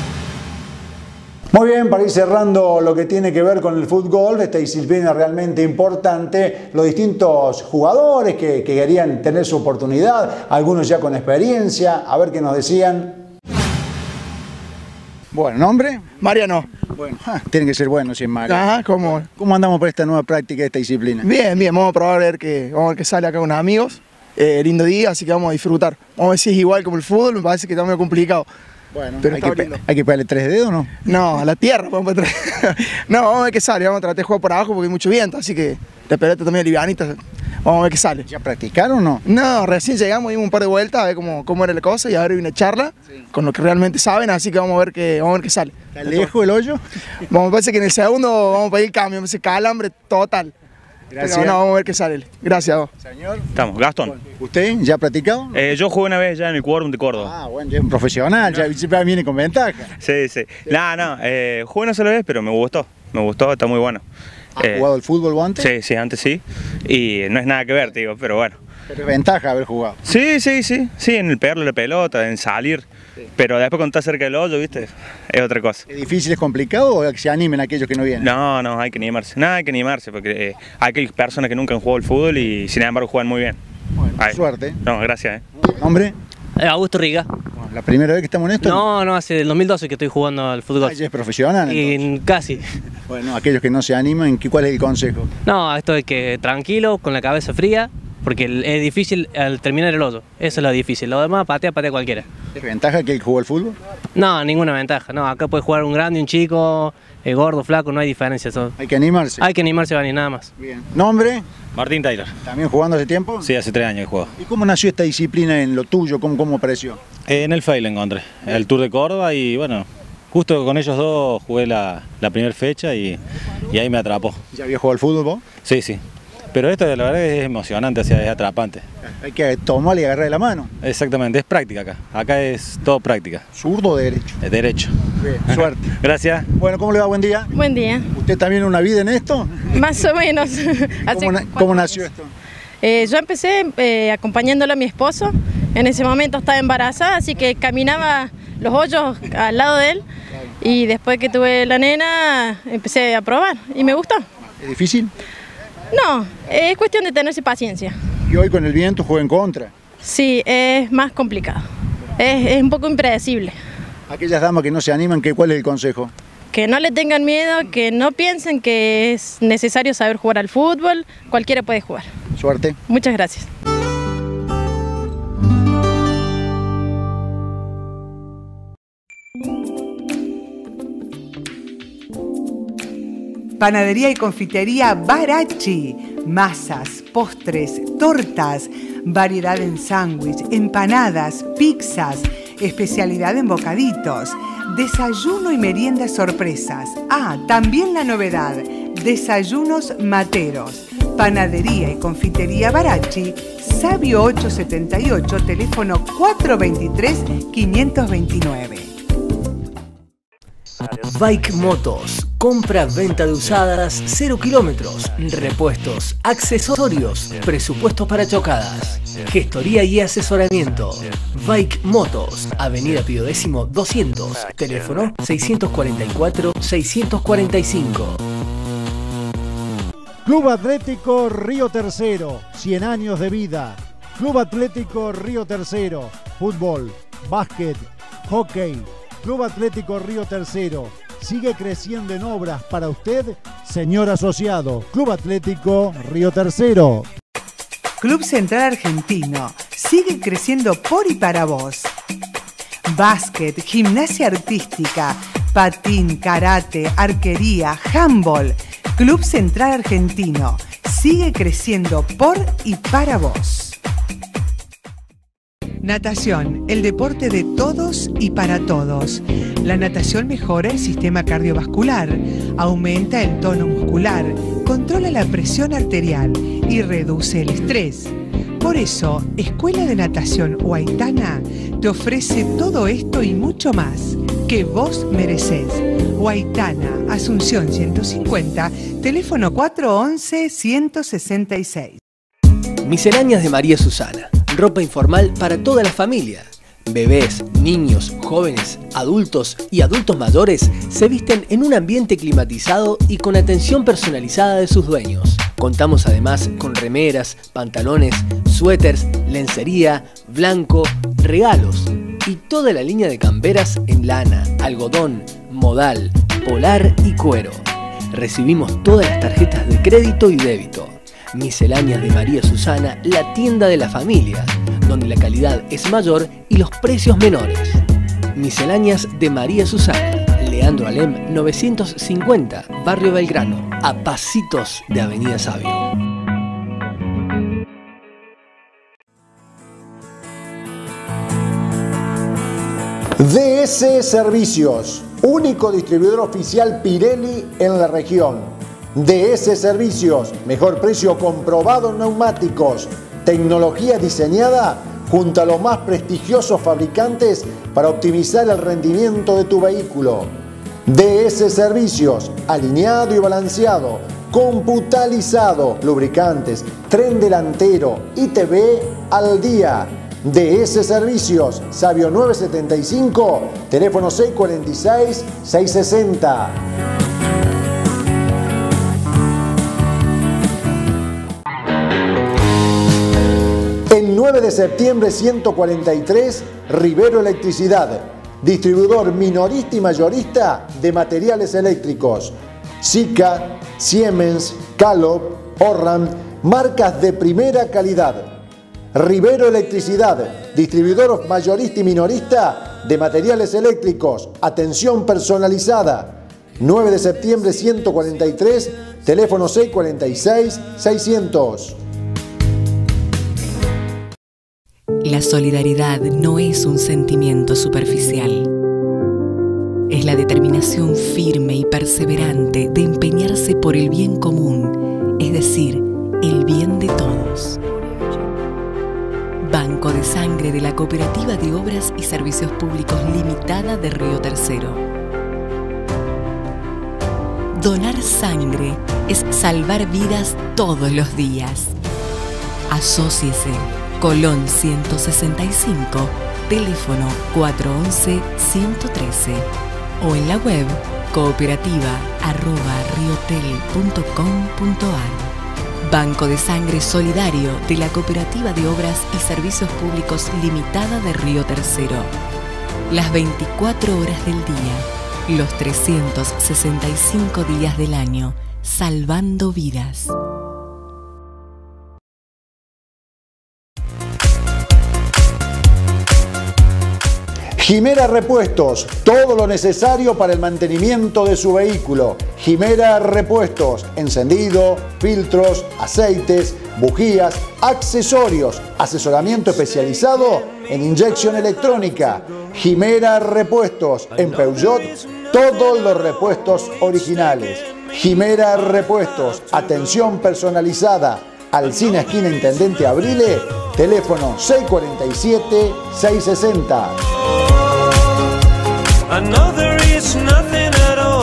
Muy bien, para ir cerrando lo que tiene que ver con el fútbol, esta disciplina realmente importante, los distintos jugadores que, que querían tener su oportunidad, algunos ya con experiencia, a ver qué nos decían. Bueno, ¿nombre? Mariano. Bueno, ah, tienen que ser buenos si es Mario. Ajá, ¿cómo? ¿Cómo andamos por esta nueva práctica de esta disciplina? Bien, bien, vamos a probar a ver qué, vamos a ver qué sale acá con amigos. Eh, lindo día, así que vamos a disfrutar. Vamos a ver si es igual como el fútbol, me parece que está muy complicado. Bueno, pero hay que, ¿hay que pegarle tres dedos o no? No, a la tierra. Vamos a no, vamos a ver qué sale. Vamos a tratar de jugar por abajo porque hay mucho viento, así que la pelota también es livianita. Vamos a ver qué sale. ¿Ya practicaron o no? No, recién llegamos, dimos un par de vueltas a ver cómo, cómo era la cosa y ahora hay una charla sí. con lo que realmente saben, así que vamos a ver qué, vamos a ver qué sale. ¿Está lejos el hoyo? Vamos, parece que en el segundo vamos a pedir el cambio, ese calambre total. Gracias. Pero no, vamos a ver qué sale. Gracias a vos. Señor. Estamos, Gastón. ¿Usted ya ha practicado? Eh, yo jugué una vez ya en el Quórum de Córdoba. Ah, bueno, ya es un profesional, no. ya viene con ventaja. Sí, sí. sí. No, no, eh, jugué una sola vez, pero me gustó. Me gustó, está muy bueno. ¿Has eh, jugado el fútbol antes? Sí, sí, antes sí. Y no es nada que ver, digo, pero bueno. Pero es ventaja haber jugado. Sí, sí, sí. Sí, en el pegarle la pelota, en salir. Sí. Pero después cuando estás cerca del hoyo, ¿viste? Es otra cosa. ¿Es difícil, es complicado o que se animen aquellos que no vienen? No, no, hay que animarse. No, hay que animarse porque eh, hay que personas que nunca han jugado el fútbol y sin embargo juegan muy bien. Bueno, Ahí. suerte. No, gracias. Eh. ¿Nombre? Augusto Riga. Bueno, ¿la primera vez que estamos en esto? No, no, hace el dos mil doce que estoy jugando al fútbol. Ah, ¿ya es profesional y casi. Bueno, aquellos que no se animan, ¿cuál es el consejo? No, esto es que tranquilo, con la cabeza fría, porque es difícil al terminar el hoyo. Eso es lo difícil. Lo demás, patea, patea cualquiera. ¿Es ventaja que el que jugó al fútbol? No, ninguna ventaja. No, acá puede jugar un grande, un chico, eh, gordo, flaco, no hay diferencia. Eso. Hay que animarse. Hay que animarse, Vani, nada más. Bien. ¿Nombre? Martín Taylor. ¿También jugando hace tiempo? Sí, hace tres años que juego. ¿Y cómo nació esta disciplina en lo tuyo? ¿Cómo, cómo apareció? Eh, en el F A I la encontré, en el Tour de Córdoba y bueno, justo con ellos dos jugué la, la primera fecha y, y ahí me atrapó. ¿Ya había jugado al fútbol vos? Sí, sí. Pero esto la verdad es emocionante, o sea, es atrapante. Hay que tomarle y agarrar la mano. Exactamente, es práctica acá. Acá es todo práctica. ¿Zurdo o derecho? Es derecho. Bien, suerte. Gracias. Bueno, ¿cómo le va? Buen día. Buen día. ¿Usted también una vida en esto? Más o menos. ¿Cómo, na ¿cómo nació esto? Eh, yo empecé eh, acompañándolo a mi esposo. En ese momento estaba embarazada, así que caminaba los hoyos al lado de él. Y después que tuve la nena, empecé a probar y me gustó. ¿Es difícil? No, es cuestión de tenerse paciencia. ¿Y hoy con el viento juega en contra? Sí, es más complicado. Es, es un poco impredecible. Aquellas damas que no se animan, ¿qué, ¿cuál es el consejo? Que no le tengan miedo, que no piensen que es necesario saber jugar al fútbol. Cualquiera puede jugar. Suerte. Muchas gracias. Panadería y confitería Barachi. Masas, postres, tortas, variedad en sándwich, empanadas, pizzas, especialidad en bocaditos, desayuno y merienda sorpresas. Ah, también la novedad, desayunos materos. Panadería y confitería Barachi, Sabio ochocientos setenta y ocho, teléfono cuatro dos tres, cinco dos nueve. Bike Motos, compra, venta de usadas, cero kilómetros, repuestos, accesorios, presupuestos para chocadas, gestoría y asesoramiento. Bike Motos, Avenida Pío X doscientos, teléfono seiscientos cuarenta y cuatro, seiscientos cuarenta y cinco. Club Atlético Río Tercero, cien años de vida. Club Atlético Río Tercero, fútbol, básquet, hockey. Club Atlético Río Tercero, sigue creciendo en obras para usted, señor asociado. Club Atlético Río Tercero. Club Central Argentino, sigue creciendo por y para vos. Básquet, gimnasia artística, patín, karate, arquería, handball. Club Central Argentino, sigue creciendo por y para vos. Natación, el deporte de todos y para todos. La natación mejora el sistema cardiovascular, aumenta el tono muscular, controla la presión arterial y reduce el estrés. Por eso, Escuela de Natación Huaytana te ofrece todo esto y mucho más que vos merecés. Huaytana, Asunción ciento cincuenta, teléfono cuatro once, ciento sesenta y seis. Misceláneas de María Susana. Ropa informal para toda la familia. Bebés, niños, jóvenes, adultos y adultos mayores se visten en un ambiente climatizado y con atención personalizada de sus dueños. Contamos además con remeras, pantalones, suéteres, lencería, blanco, regalos y toda la línea de camperas en lana, algodón, modal, polar y cuero. Recibimos todas las tarjetas de crédito y débito. Misceláneas de María Susana, la tienda de la familia, donde la calidad es mayor y los precios menores. Misceláneas de María Susana, Leandro Alem novecientos cincuenta, Barrio Belgrano, a pasitos de Avenida Sabio. D S Servicios, único distribuidor oficial Pirelli en la región. D S Servicios, mejor precio comprobado en neumáticos, tecnología diseñada junto a los más prestigiosos fabricantes para optimizar el rendimiento de tu vehículo. D S Servicios, alineado y balanceado, computalizado, lubricantes, tren delantero, I T V al día. D S Servicios, Sabio novecientos setenta y cinco, teléfono seis cuarenta y seis, seiscientos sesenta. El nueve de septiembre ciento cuarenta y tres, Rivero Electricidad, distribuidor minorista y mayorista de materiales eléctricos. Sika, Siemens, Calop, Orram, marcas de primera calidad. Rivero Electricidad, distribuidor mayorista y minorista de materiales eléctricos. Atención personalizada. nueve de septiembre ciento cuarenta y tres, teléfono seis cuarenta y seis, seiscientos. La solidaridad no es un sentimiento superficial. Es la determinación firme y perseverante de empeñarse por el bien común, es decir, el bien de todos. Banco de Sangre de la Cooperativa de Obras y Servicios Públicos Limitada de Río Tercero. Donar sangre es salvar vidas todos los días. Asóciese. Colón ciento sesenta y cinco, teléfono cuatro once, ciento trece o en la web cooperativa arroba riotel punto com punto ar. Banco de Sangre Solidario de la Cooperativa de Obras y Servicios Públicos Limitada de Río Tercero. Las veinticuatro horas del día, los trescientos sesenta y cinco días del año, salvando vidas. Jimera Repuestos, todo lo necesario para el mantenimiento de su vehículo. Jimera Repuestos, encendido, filtros, aceites, bujías, accesorios, asesoramiento especializado en inyección electrónica. Jimera Repuestos, en Peugeot, todos los repuestos originales. Jimera Repuestos, atención personalizada. Alsina, esquina Intendente Abrile, teléfono seis cuatro siete, seis seis cero. Another is nothing at all.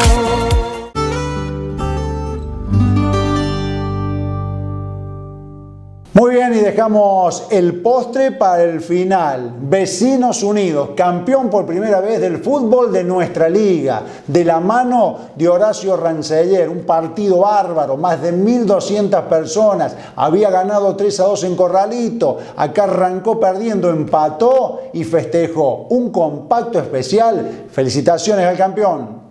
Muy bien, y dejamos el postre para el final. Vecinos Unidos, campeón por primera vez del fútbol de nuestra liga, de la mano de Horacio Ranceller, un partido bárbaro, más de mil doscientas personas, había ganado tres a dos en Corralito, acá arrancó perdiendo, empató y festejó. Un compacto especial. Felicitaciones al campeón.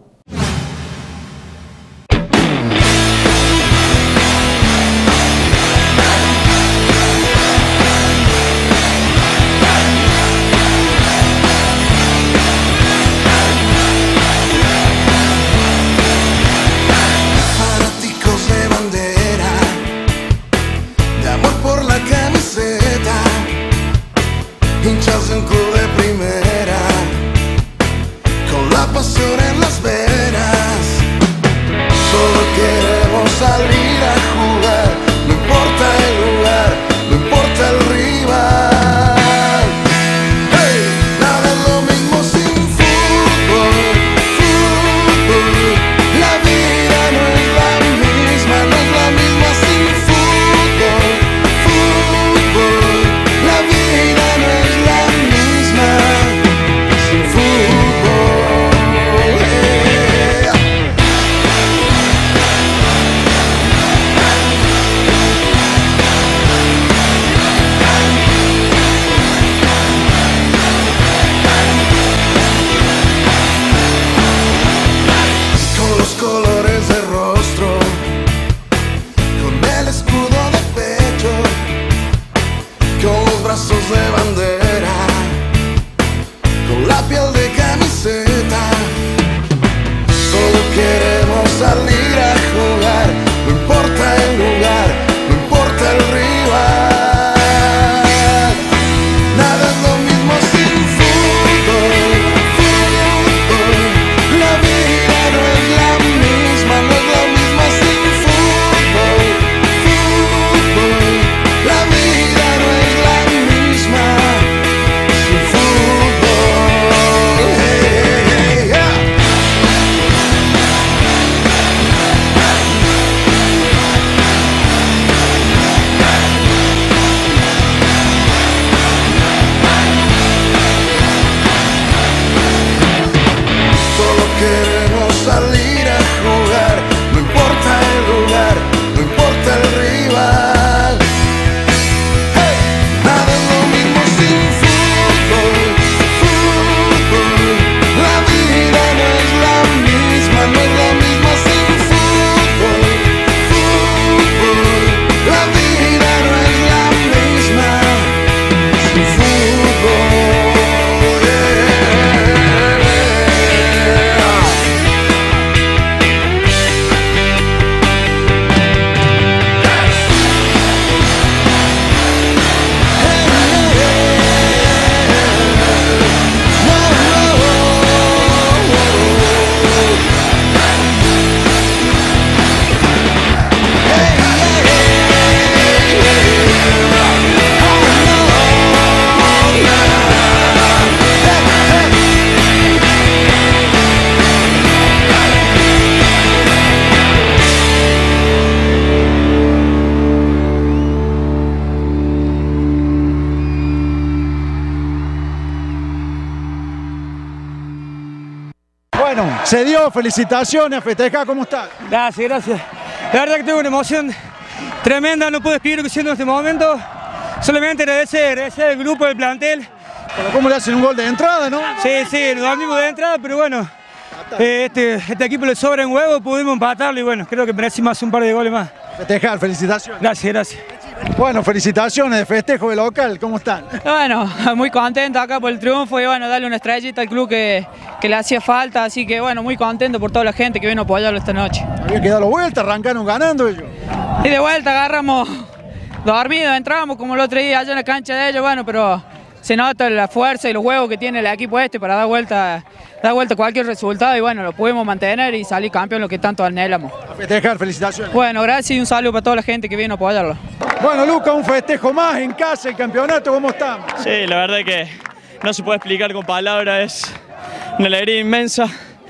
Hinchas de un club de primera, con la pasión en las venas. Solo queremos salir a jugar, no importa el lugar, no importa el rival. Hey, nada es lo mismo sin fútbol, fútbol. La vida no es la misma, no es la misma sin fútbol, fútbol. La vida no es la misma sin fútbol. Yeah. Con los colores de rostro, con el escudo de pecho, con los brazos de bandera, con la piel de camiseta. Solo queremos salir a jugar, no importa el lugar, no importa el rival. Nada es lo mismo sin fútbol, fútbol. La vida no es la misma, no es la misma sin fútbol, fútbol. La vida no es la misma sin fútbol. Hey, hey, hey, yeah. Bueno, se dio, felicitaciones, a festejar, ¿cómo está? Gracias, gracias. La verdad que tengo una emoción tremenda, no puedo escribir lo que siento en este momento. Solamente agradecer, agradecer al grupo, del plantel. Pero ¿cómo le hacen un gol de entrada, no? Sí, sí, nos dormimos de entrada, pero bueno, eh, este, este equipo le sobra en huevo, pudimos empatarlo y bueno, creo que merecimos hacer un par de goles más. Festejar, felicitaciones. Gracias, gracias. Bueno, felicitaciones de festejo de local, ¿cómo están? Bueno, muy contento acá por el triunfo y bueno, darle una estrellita al club que, que le hacía falta, así que bueno, muy contento por toda la gente que vino a apoyarlo esta noche. Había que darlo vuelta, arrancaron ganando ellos. Y de vuelta agarramos dormidos, entramos como el otro día allá en la cancha de ellos, bueno, pero se nota la fuerza y los huevos que tiene el equipo este para dar vuelta, dar vuelta cualquier resultado y bueno, lo pudimos mantener y salir campeón, lo que tanto anhelamos. A festejar, felicitaciones. Bueno, gracias y un saludo para toda la gente que vino a apoyarlo. Bueno, Luca, un festejo más en casa, el campeonato, ¿cómo están? Sí, la verdad que no se puede explicar con palabras, es una alegría inmensa.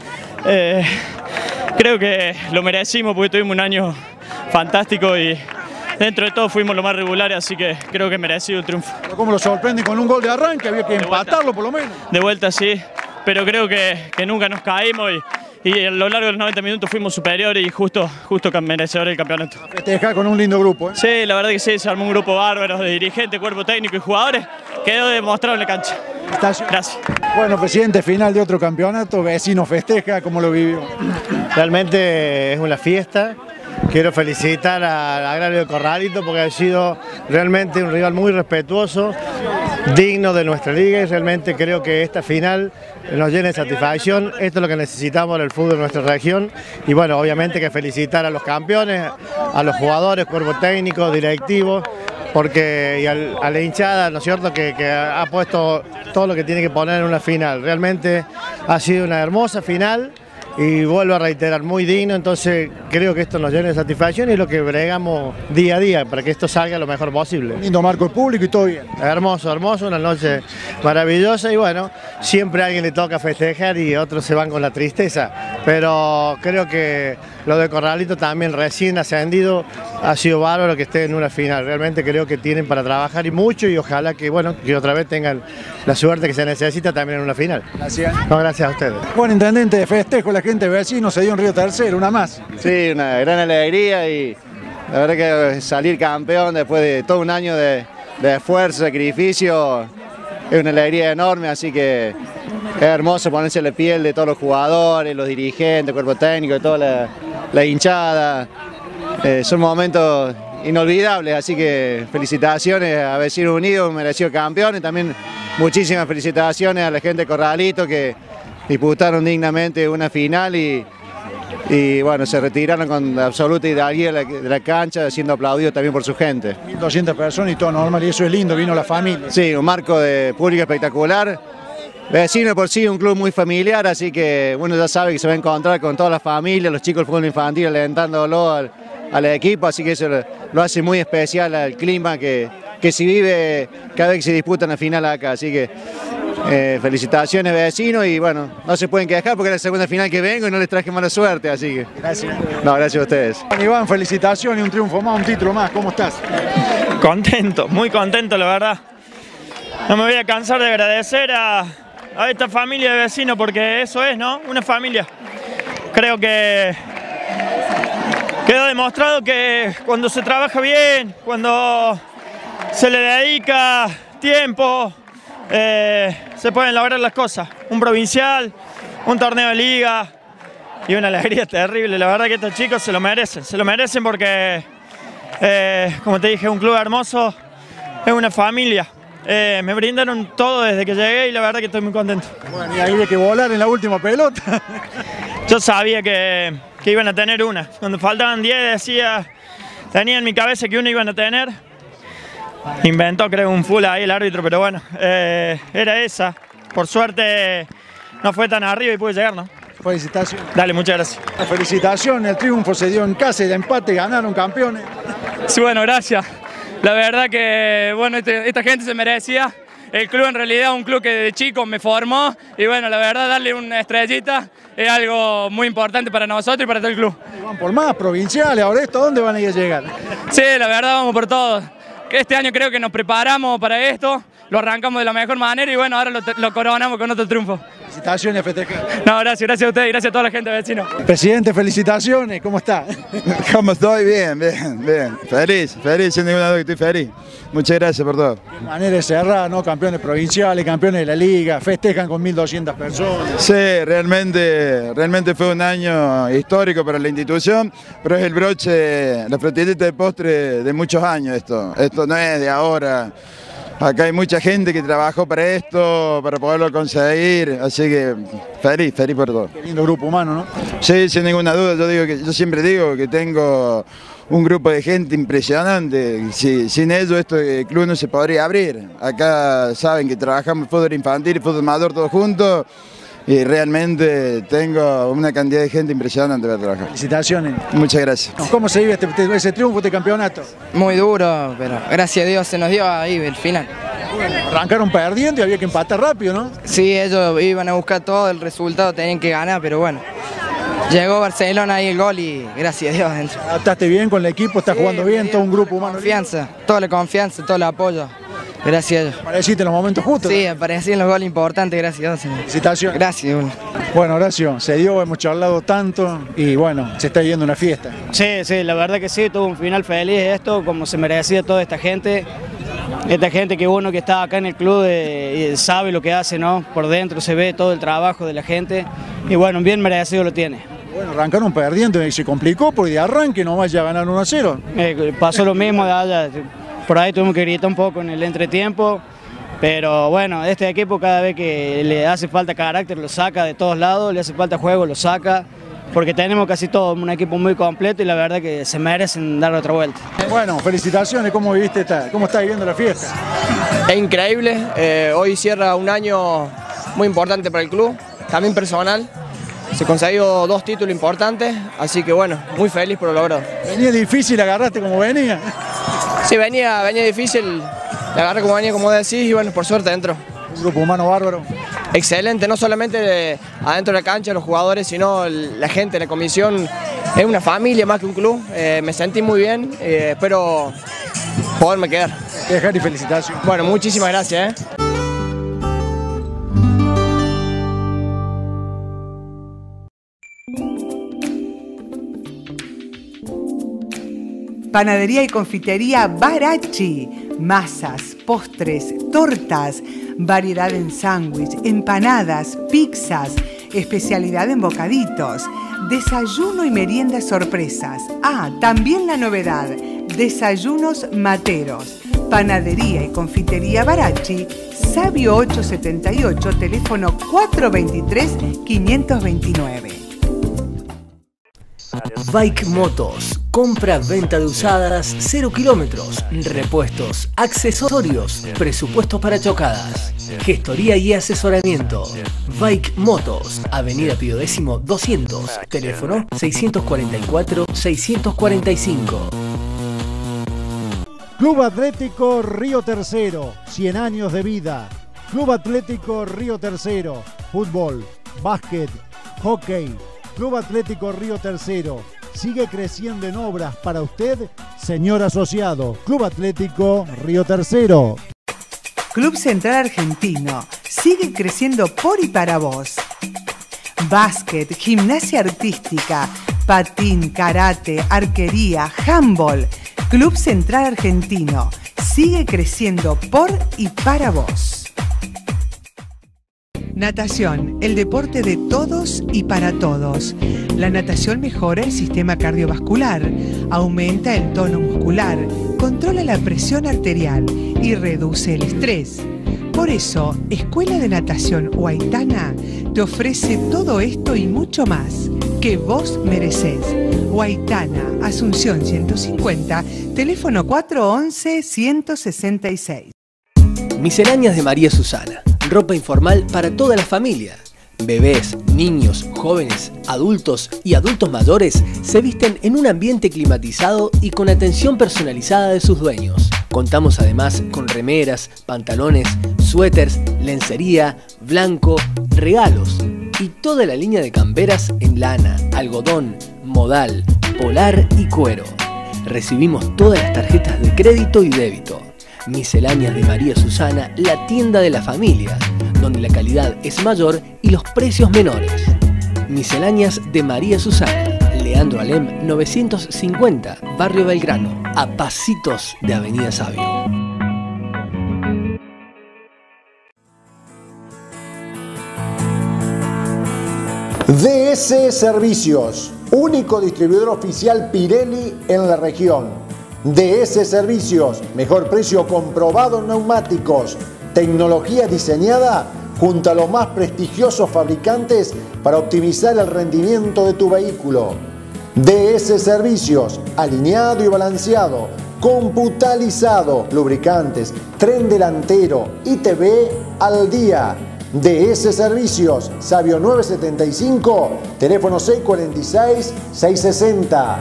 Eh, creo que lo merecimos porque tuvimos un año fantástico y dentro de todo fuimos lo más regulares, así que creo que merecido el triunfo. Pero ¿cómo lo sorprende con un gol de arranque? Había que empatarlo por lo menos. De vuelta sí, pero creo que, que nunca nos caímos y, y a lo largo de los noventa minutos fuimos superiores y justo, justo merecedores del campeonato. A festejar con un lindo grupo, ¿eh? Sí, la verdad que sí, se armó un grupo bárbaro de dirigentes, cuerpo técnico y jugadores. Quedó demostrado en la cancha. Gracias. Bueno, presidente, final de otro campeonato, Vecino festeja, ¿cómo lo vivió? Realmente es una fiesta. Quiero felicitar al Agrario de Corralito porque ha sido realmente un rival muy respetuoso, digno de nuestra liga y realmente creo que esta final nos llena de satisfacción. Esto es lo que necesitamos en el fútbol de nuestra región y bueno, obviamente que felicitar a los campeones, a los jugadores, cuerpo técnico, directivos, porque y al, a la hinchada, ¿no es cierto?, que, que ha puesto todo lo que tiene que poner en una final. Realmente ha sido una hermosa final. Y vuelvo a reiterar, muy digno, entonces creo que esto nos llena de satisfacción y es lo que bregamos día a día para que esto salga lo mejor posible. Lindo marco público y todo bien. Hermoso, hermoso, una noche maravillosa y bueno, siempre a alguien le toca festejar y otros se van con la tristeza, pero creo que lo de Corralito también recién ascendido ha sido bárbaro que esté en una final, realmente creo que tienen para trabajar y mucho y ojalá que bueno, que otra vez tengan la suerte que se necesita también en una final. Gracias. No, gracias a ustedes. Bueno, intendente de festejo, la gente Vecino se dio un Río Tercero, una más. Sí, una gran alegría y la verdad que salir campeón después de todo un año de, de esfuerzo, sacrificio, es una alegría enorme, así que es hermoso ponerse la piel de todos los jugadores, los dirigentes, el cuerpo técnico, de toda la, la hinchada. Eh, son momentos inolvidables, así que felicitaciones a Vecinos Unidos, un merecido campeón y también muchísimas felicitaciones a la gente de Corralito que disputaron dignamente una final y, y bueno, se retiraron con absoluta hidalguía de la, de la cancha, siendo aplaudidos también por su gente. mil doscientas personas y todo normal, y eso es lindo, vino la familia. Sí, un marco de público espectacular. Vecino por sí, un club muy familiar, así que uno ya sabe que se va a encontrar con toda la familia, los chicos del fútbol infantil alentándolo al, al equipo, así que eso lo, lo hace muy especial al clima que, que se vive cada vez que se disputa una final acá, así que Eh, felicitaciones Vecinos y bueno, no se pueden quejar porque es la segunda final que vengo y no les traje mala suerte, así que... Gracias. No, gracias a ustedes. Iván, felicitaciones, un triunfo más, un título más, ¿cómo estás? Contento, muy contento la verdad. No me voy a cansar de agradecer a, a esta familia de Vecinos porque eso es, ¿no? Una familia. Creo que quedó demostrado que cuando se trabaja bien, cuando se le dedica tiempo, Eh, se pueden lograr las cosas. Un provincial, un torneo de liga y una alegría terrible. La verdad que estos chicos se lo merecen, se lo merecen porque, eh, como te dije, es un club hermoso, es una familia. Eh, me brindaron todo desde que llegué y la verdad que estoy muy contento. Bueno, y ahí había que volar en la última pelota. Yo sabía que, que iban a tener una. Cuando faltaban diez decía, tenía en mi cabeza que una iban a tener. Inventó creo un full ahí el árbitro, pero bueno, eh, era esa. Por suerte no fue tan arriba y pude llegar, ¿no? Felicitaciones. Dale, muchas gracias. Felicitaciones, el triunfo se dio en casa y el empate ganaron campeones. Sí, bueno, gracias. La verdad que, bueno, este, esta gente se merecía. El club en realidad es un club que de chico me formó y bueno, la verdad darle una estrellita es algo muy importante para nosotros y para todo el club. Van por más, provinciales, ahora esto, ¿dónde van a ir a llegar? Sí, la verdad vamos por todo. Este año creo que nos preparamos para esto, lo arrancamos de la mejor manera y bueno, ahora lo, lo coronamos con otro triunfo. Felicitaciones a festejar. No, gracias, gracias a ustedes y gracias a toda la gente, vecino. Presidente, felicitaciones, ¿cómo está? ¿Cómo estoy? Bien, bien, bien. Feliz, feliz, sin ninguna duda que estoy feliz. Muchas gracias por todo. De manera de cerrar, ¿no? Campeones provinciales, campeones de la liga, festejan con mil doscientas personas. Sí, realmente, realmente fue un año histórico para la institución, pero es el broche, la frutillita de postre de muchos años esto. Esto no es de ahora. Acá hay mucha gente que trabajó para esto, para poderlo conseguir, así que feliz, feliz por todo. Qué lindo grupo humano, ¿no? Sí, sin ninguna duda, yo, digo que, yo siempre digo que tengo un grupo de gente impresionante, si, sin ellos esto el club no se podría abrir. Acá saben que trabajamos fútbol infantil y fútbol mayor todos juntos. Y realmente tengo una cantidad de gente impresionante para trabajar. Felicitaciones. Muchas gracias. ¿Cómo se vive este, ese triunfo, este campeonato? Muy duro, pero gracias a Dios se nos dio ahí el final. Bueno, arrancaron perdiendo y había que empatar rápido, ¿no? Sí, ellos iban a buscar todo, el resultado tenían que ganar, pero bueno. Llegó Barcelona ahí el gol y gracias a Dios dentro. ¿Adaptaste bien con el equipo? ¿Estás sí, jugando bien? bien? ¿Todo un grupo humano? Confianza, toda la confianza, todo el apoyo. Gracias a ellos. ¿Apareciste en los momentos justos? Sí, aparecí en los goles importantes, gracias a Dios. Felicitaciones. Gracias. Bueno. bueno, Horacio, se dio, hemos charlado tanto y bueno, se está viviendo una fiesta. Sí, sí, la verdad que sí, tuvo un final feliz esto, como se merecía toda esta gente. Esta gente que uno que está acá en el club eh, sabe lo que hace, ¿no? Por dentro se ve todo el trabajo de la gente y bueno, bien merecido lo tiene. Bueno, arrancaron perdiendo y se complicó porque de arranque no vaya a ganar uno a cero. Eh, pasó lo mismo de allá. Por ahí tuvimos que gritar un poco en el entretiempo, pero bueno, este equipo cada vez que le hace falta carácter lo saca de todos lados, le hace falta juego, lo saca, porque tenemos casi todo un equipo muy completo y la verdad que se merecen dar otra vuelta. Bueno, felicitaciones, ¿cómo viviste esta, cómo está viviendo la fiesta? Es increíble, eh, hoy cierra un año muy importante para el club, también personal. Se consiguió dos títulos importantes, así que bueno, muy feliz por lo logrado. ¿Venía difícil, agarraste como venía? Sí, venía, venía difícil, la agarré como venía, como decís, y bueno, por suerte entró. Un grupo humano bárbaro. Excelente, no solamente adentro de la cancha los jugadores, sino la gente, la comisión, es una familia más que un club. Eh, me sentí muy bien, eh, espero poderme quedar. Dejar y felicitaciones. Bueno, muchísimas gracias. ¿eh? Panadería y confitería Barachi. Masas, postres, tortas, variedad en sándwich, empanadas, pizzas, especialidad en bocaditos, desayuno y meriendas sorpresas. Ah, también la novedad, desayunos materos. Panadería y confitería Barachi, Sabio ochocientos setenta y ocho, teléfono cuatro dos tres, cinco dos nueve. Bike Motos, compra, venta de usadas, cero kilómetros, repuestos, accesorios, presupuestos para chocadas, gestoría y asesoramiento. Bike Motos, Avenida Pío X doscientos, teléfono seiscientos cuarenta y cuatro, seiscientos cuarenta y cinco. Club Atlético Río Tercero, cien años de vida. Club Atlético Río Tercero, fútbol, básquet, hockey. Club Atlético Río Tercero sigue creciendo en obras para usted, señor asociado. Club Atlético Río Tercero. Club Central Argentino sigue creciendo por y para vos. Básquet, gimnasia artística, patín, karate, arquería, handball. Club Central Argentino sigue creciendo por y para vos. Natación, el deporte de todos y para todos. La natación mejora el sistema cardiovascular, aumenta el tono muscular, controla la presión arterial y reduce el estrés. Por eso, Escuela de Natación Huaytana te ofrece todo esto y mucho más que vos merecés. Huaytana, Asunción ciento cincuenta, teléfono cuatro once, ciento sesenta y seis. Misceláneas de María Susana. Ropa informal para toda la familia. Bebés, niños, jóvenes, adultos y adultos mayores se visten en un ambiente climatizado y con atención personalizada de sus dueños. Contamos además con remeras, pantalones, suéteres, lencería, blanco, regalos y toda la línea de camperas en lana, algodón, modal, polar y cuero. Recibimos todas las tarjetas de crédito y débito. Misceláneas de María Susana, la tienda de la familia. donde la calidad es mayor y los precios menores. Misceláneas de María Susana, Leandro Alem novecientos cincuenta, Barrio Belgrano, a pasitos de Avenida Sabio. D S Servicios, único distribuidor oficial Pirelli en la región. D S Servicios, mejor precio comprobado en neumáticos, tecnología diseñada junto a los más prestigiosos fabricantes para optimizar el rendimiento de tu vehículo. D S Servicios, alineado y balanceado, computalizado, lubricantes, tren delantero, I T V al día. D S Servicios, Sabio nueve setenta y cinco, teléfono seis cuarenta y seis, seiscientos sesenta.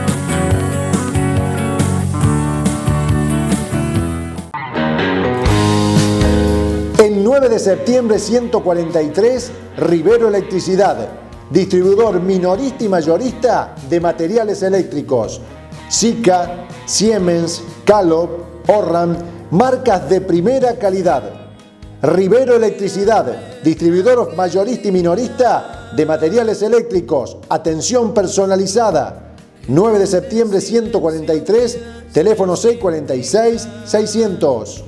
El nueve de septiembre ciento cuarenta y tres, Rivero Electricidad, distribuidor minorista y mayorista de materiales eléctricos. Sika, Siemens, Calop, Orram, marcas de primera calidad. Rivero Electricidad, distribuidor mayorista y minorista de materiales eléctricos. Atención personalizada. nueve de septiembre ciento cuarenta y tres, teléfono seis cuarenta y seis, seiscientos.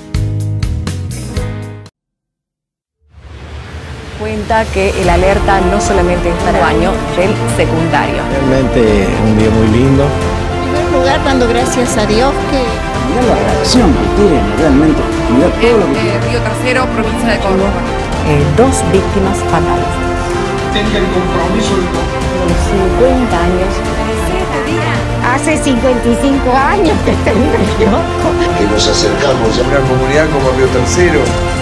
Cuenta que el alerta no solamente es para el año del secundario. Realmente un día muy lindo. En primer lugar, dando gracias a Dios que... Mirá la reacción que tiene, realmente. Mirá todo lo que tiene. Río Tercero, provincia de Córdoba. Eh, dos víctimas fatales. Tenga el compromiso del Los cincuenta años. Hace cincuenta y cinco años que estoy en el kiosco. Que nos acercamos a una comunidad como Río Tercero.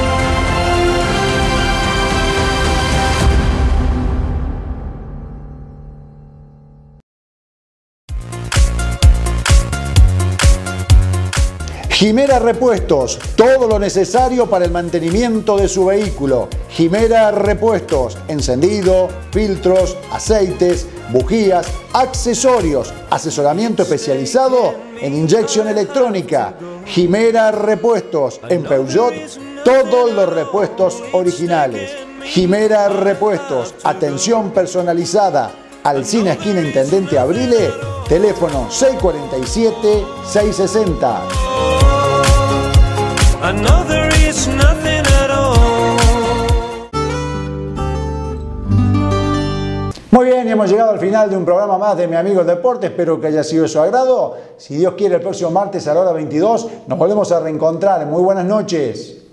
Jimera Repuestos, todo lo necesario para el mantenimiento de su vehículo. Jimera Repuestos, encendido, filtros, aceites, bujías, accesorios, asesoramiento especializado en inyección electrónica. Jimera Repuestos, en Peugeot, todos los repuestos originales. Jimera Repuestos, atención personalizada. Alsina, esquina Intendente Abrile, teléfono seis cuarenta y siete, seiscientos sesenta. Muy bien, y hemos llegado al final de un programa más de Mi Amigo el Deporte. Espero que haya sido de su agrado. Si Dios quiere, el próximo martes a la hora veintidós nos volvemos a reencontrar. Muy buenas noches.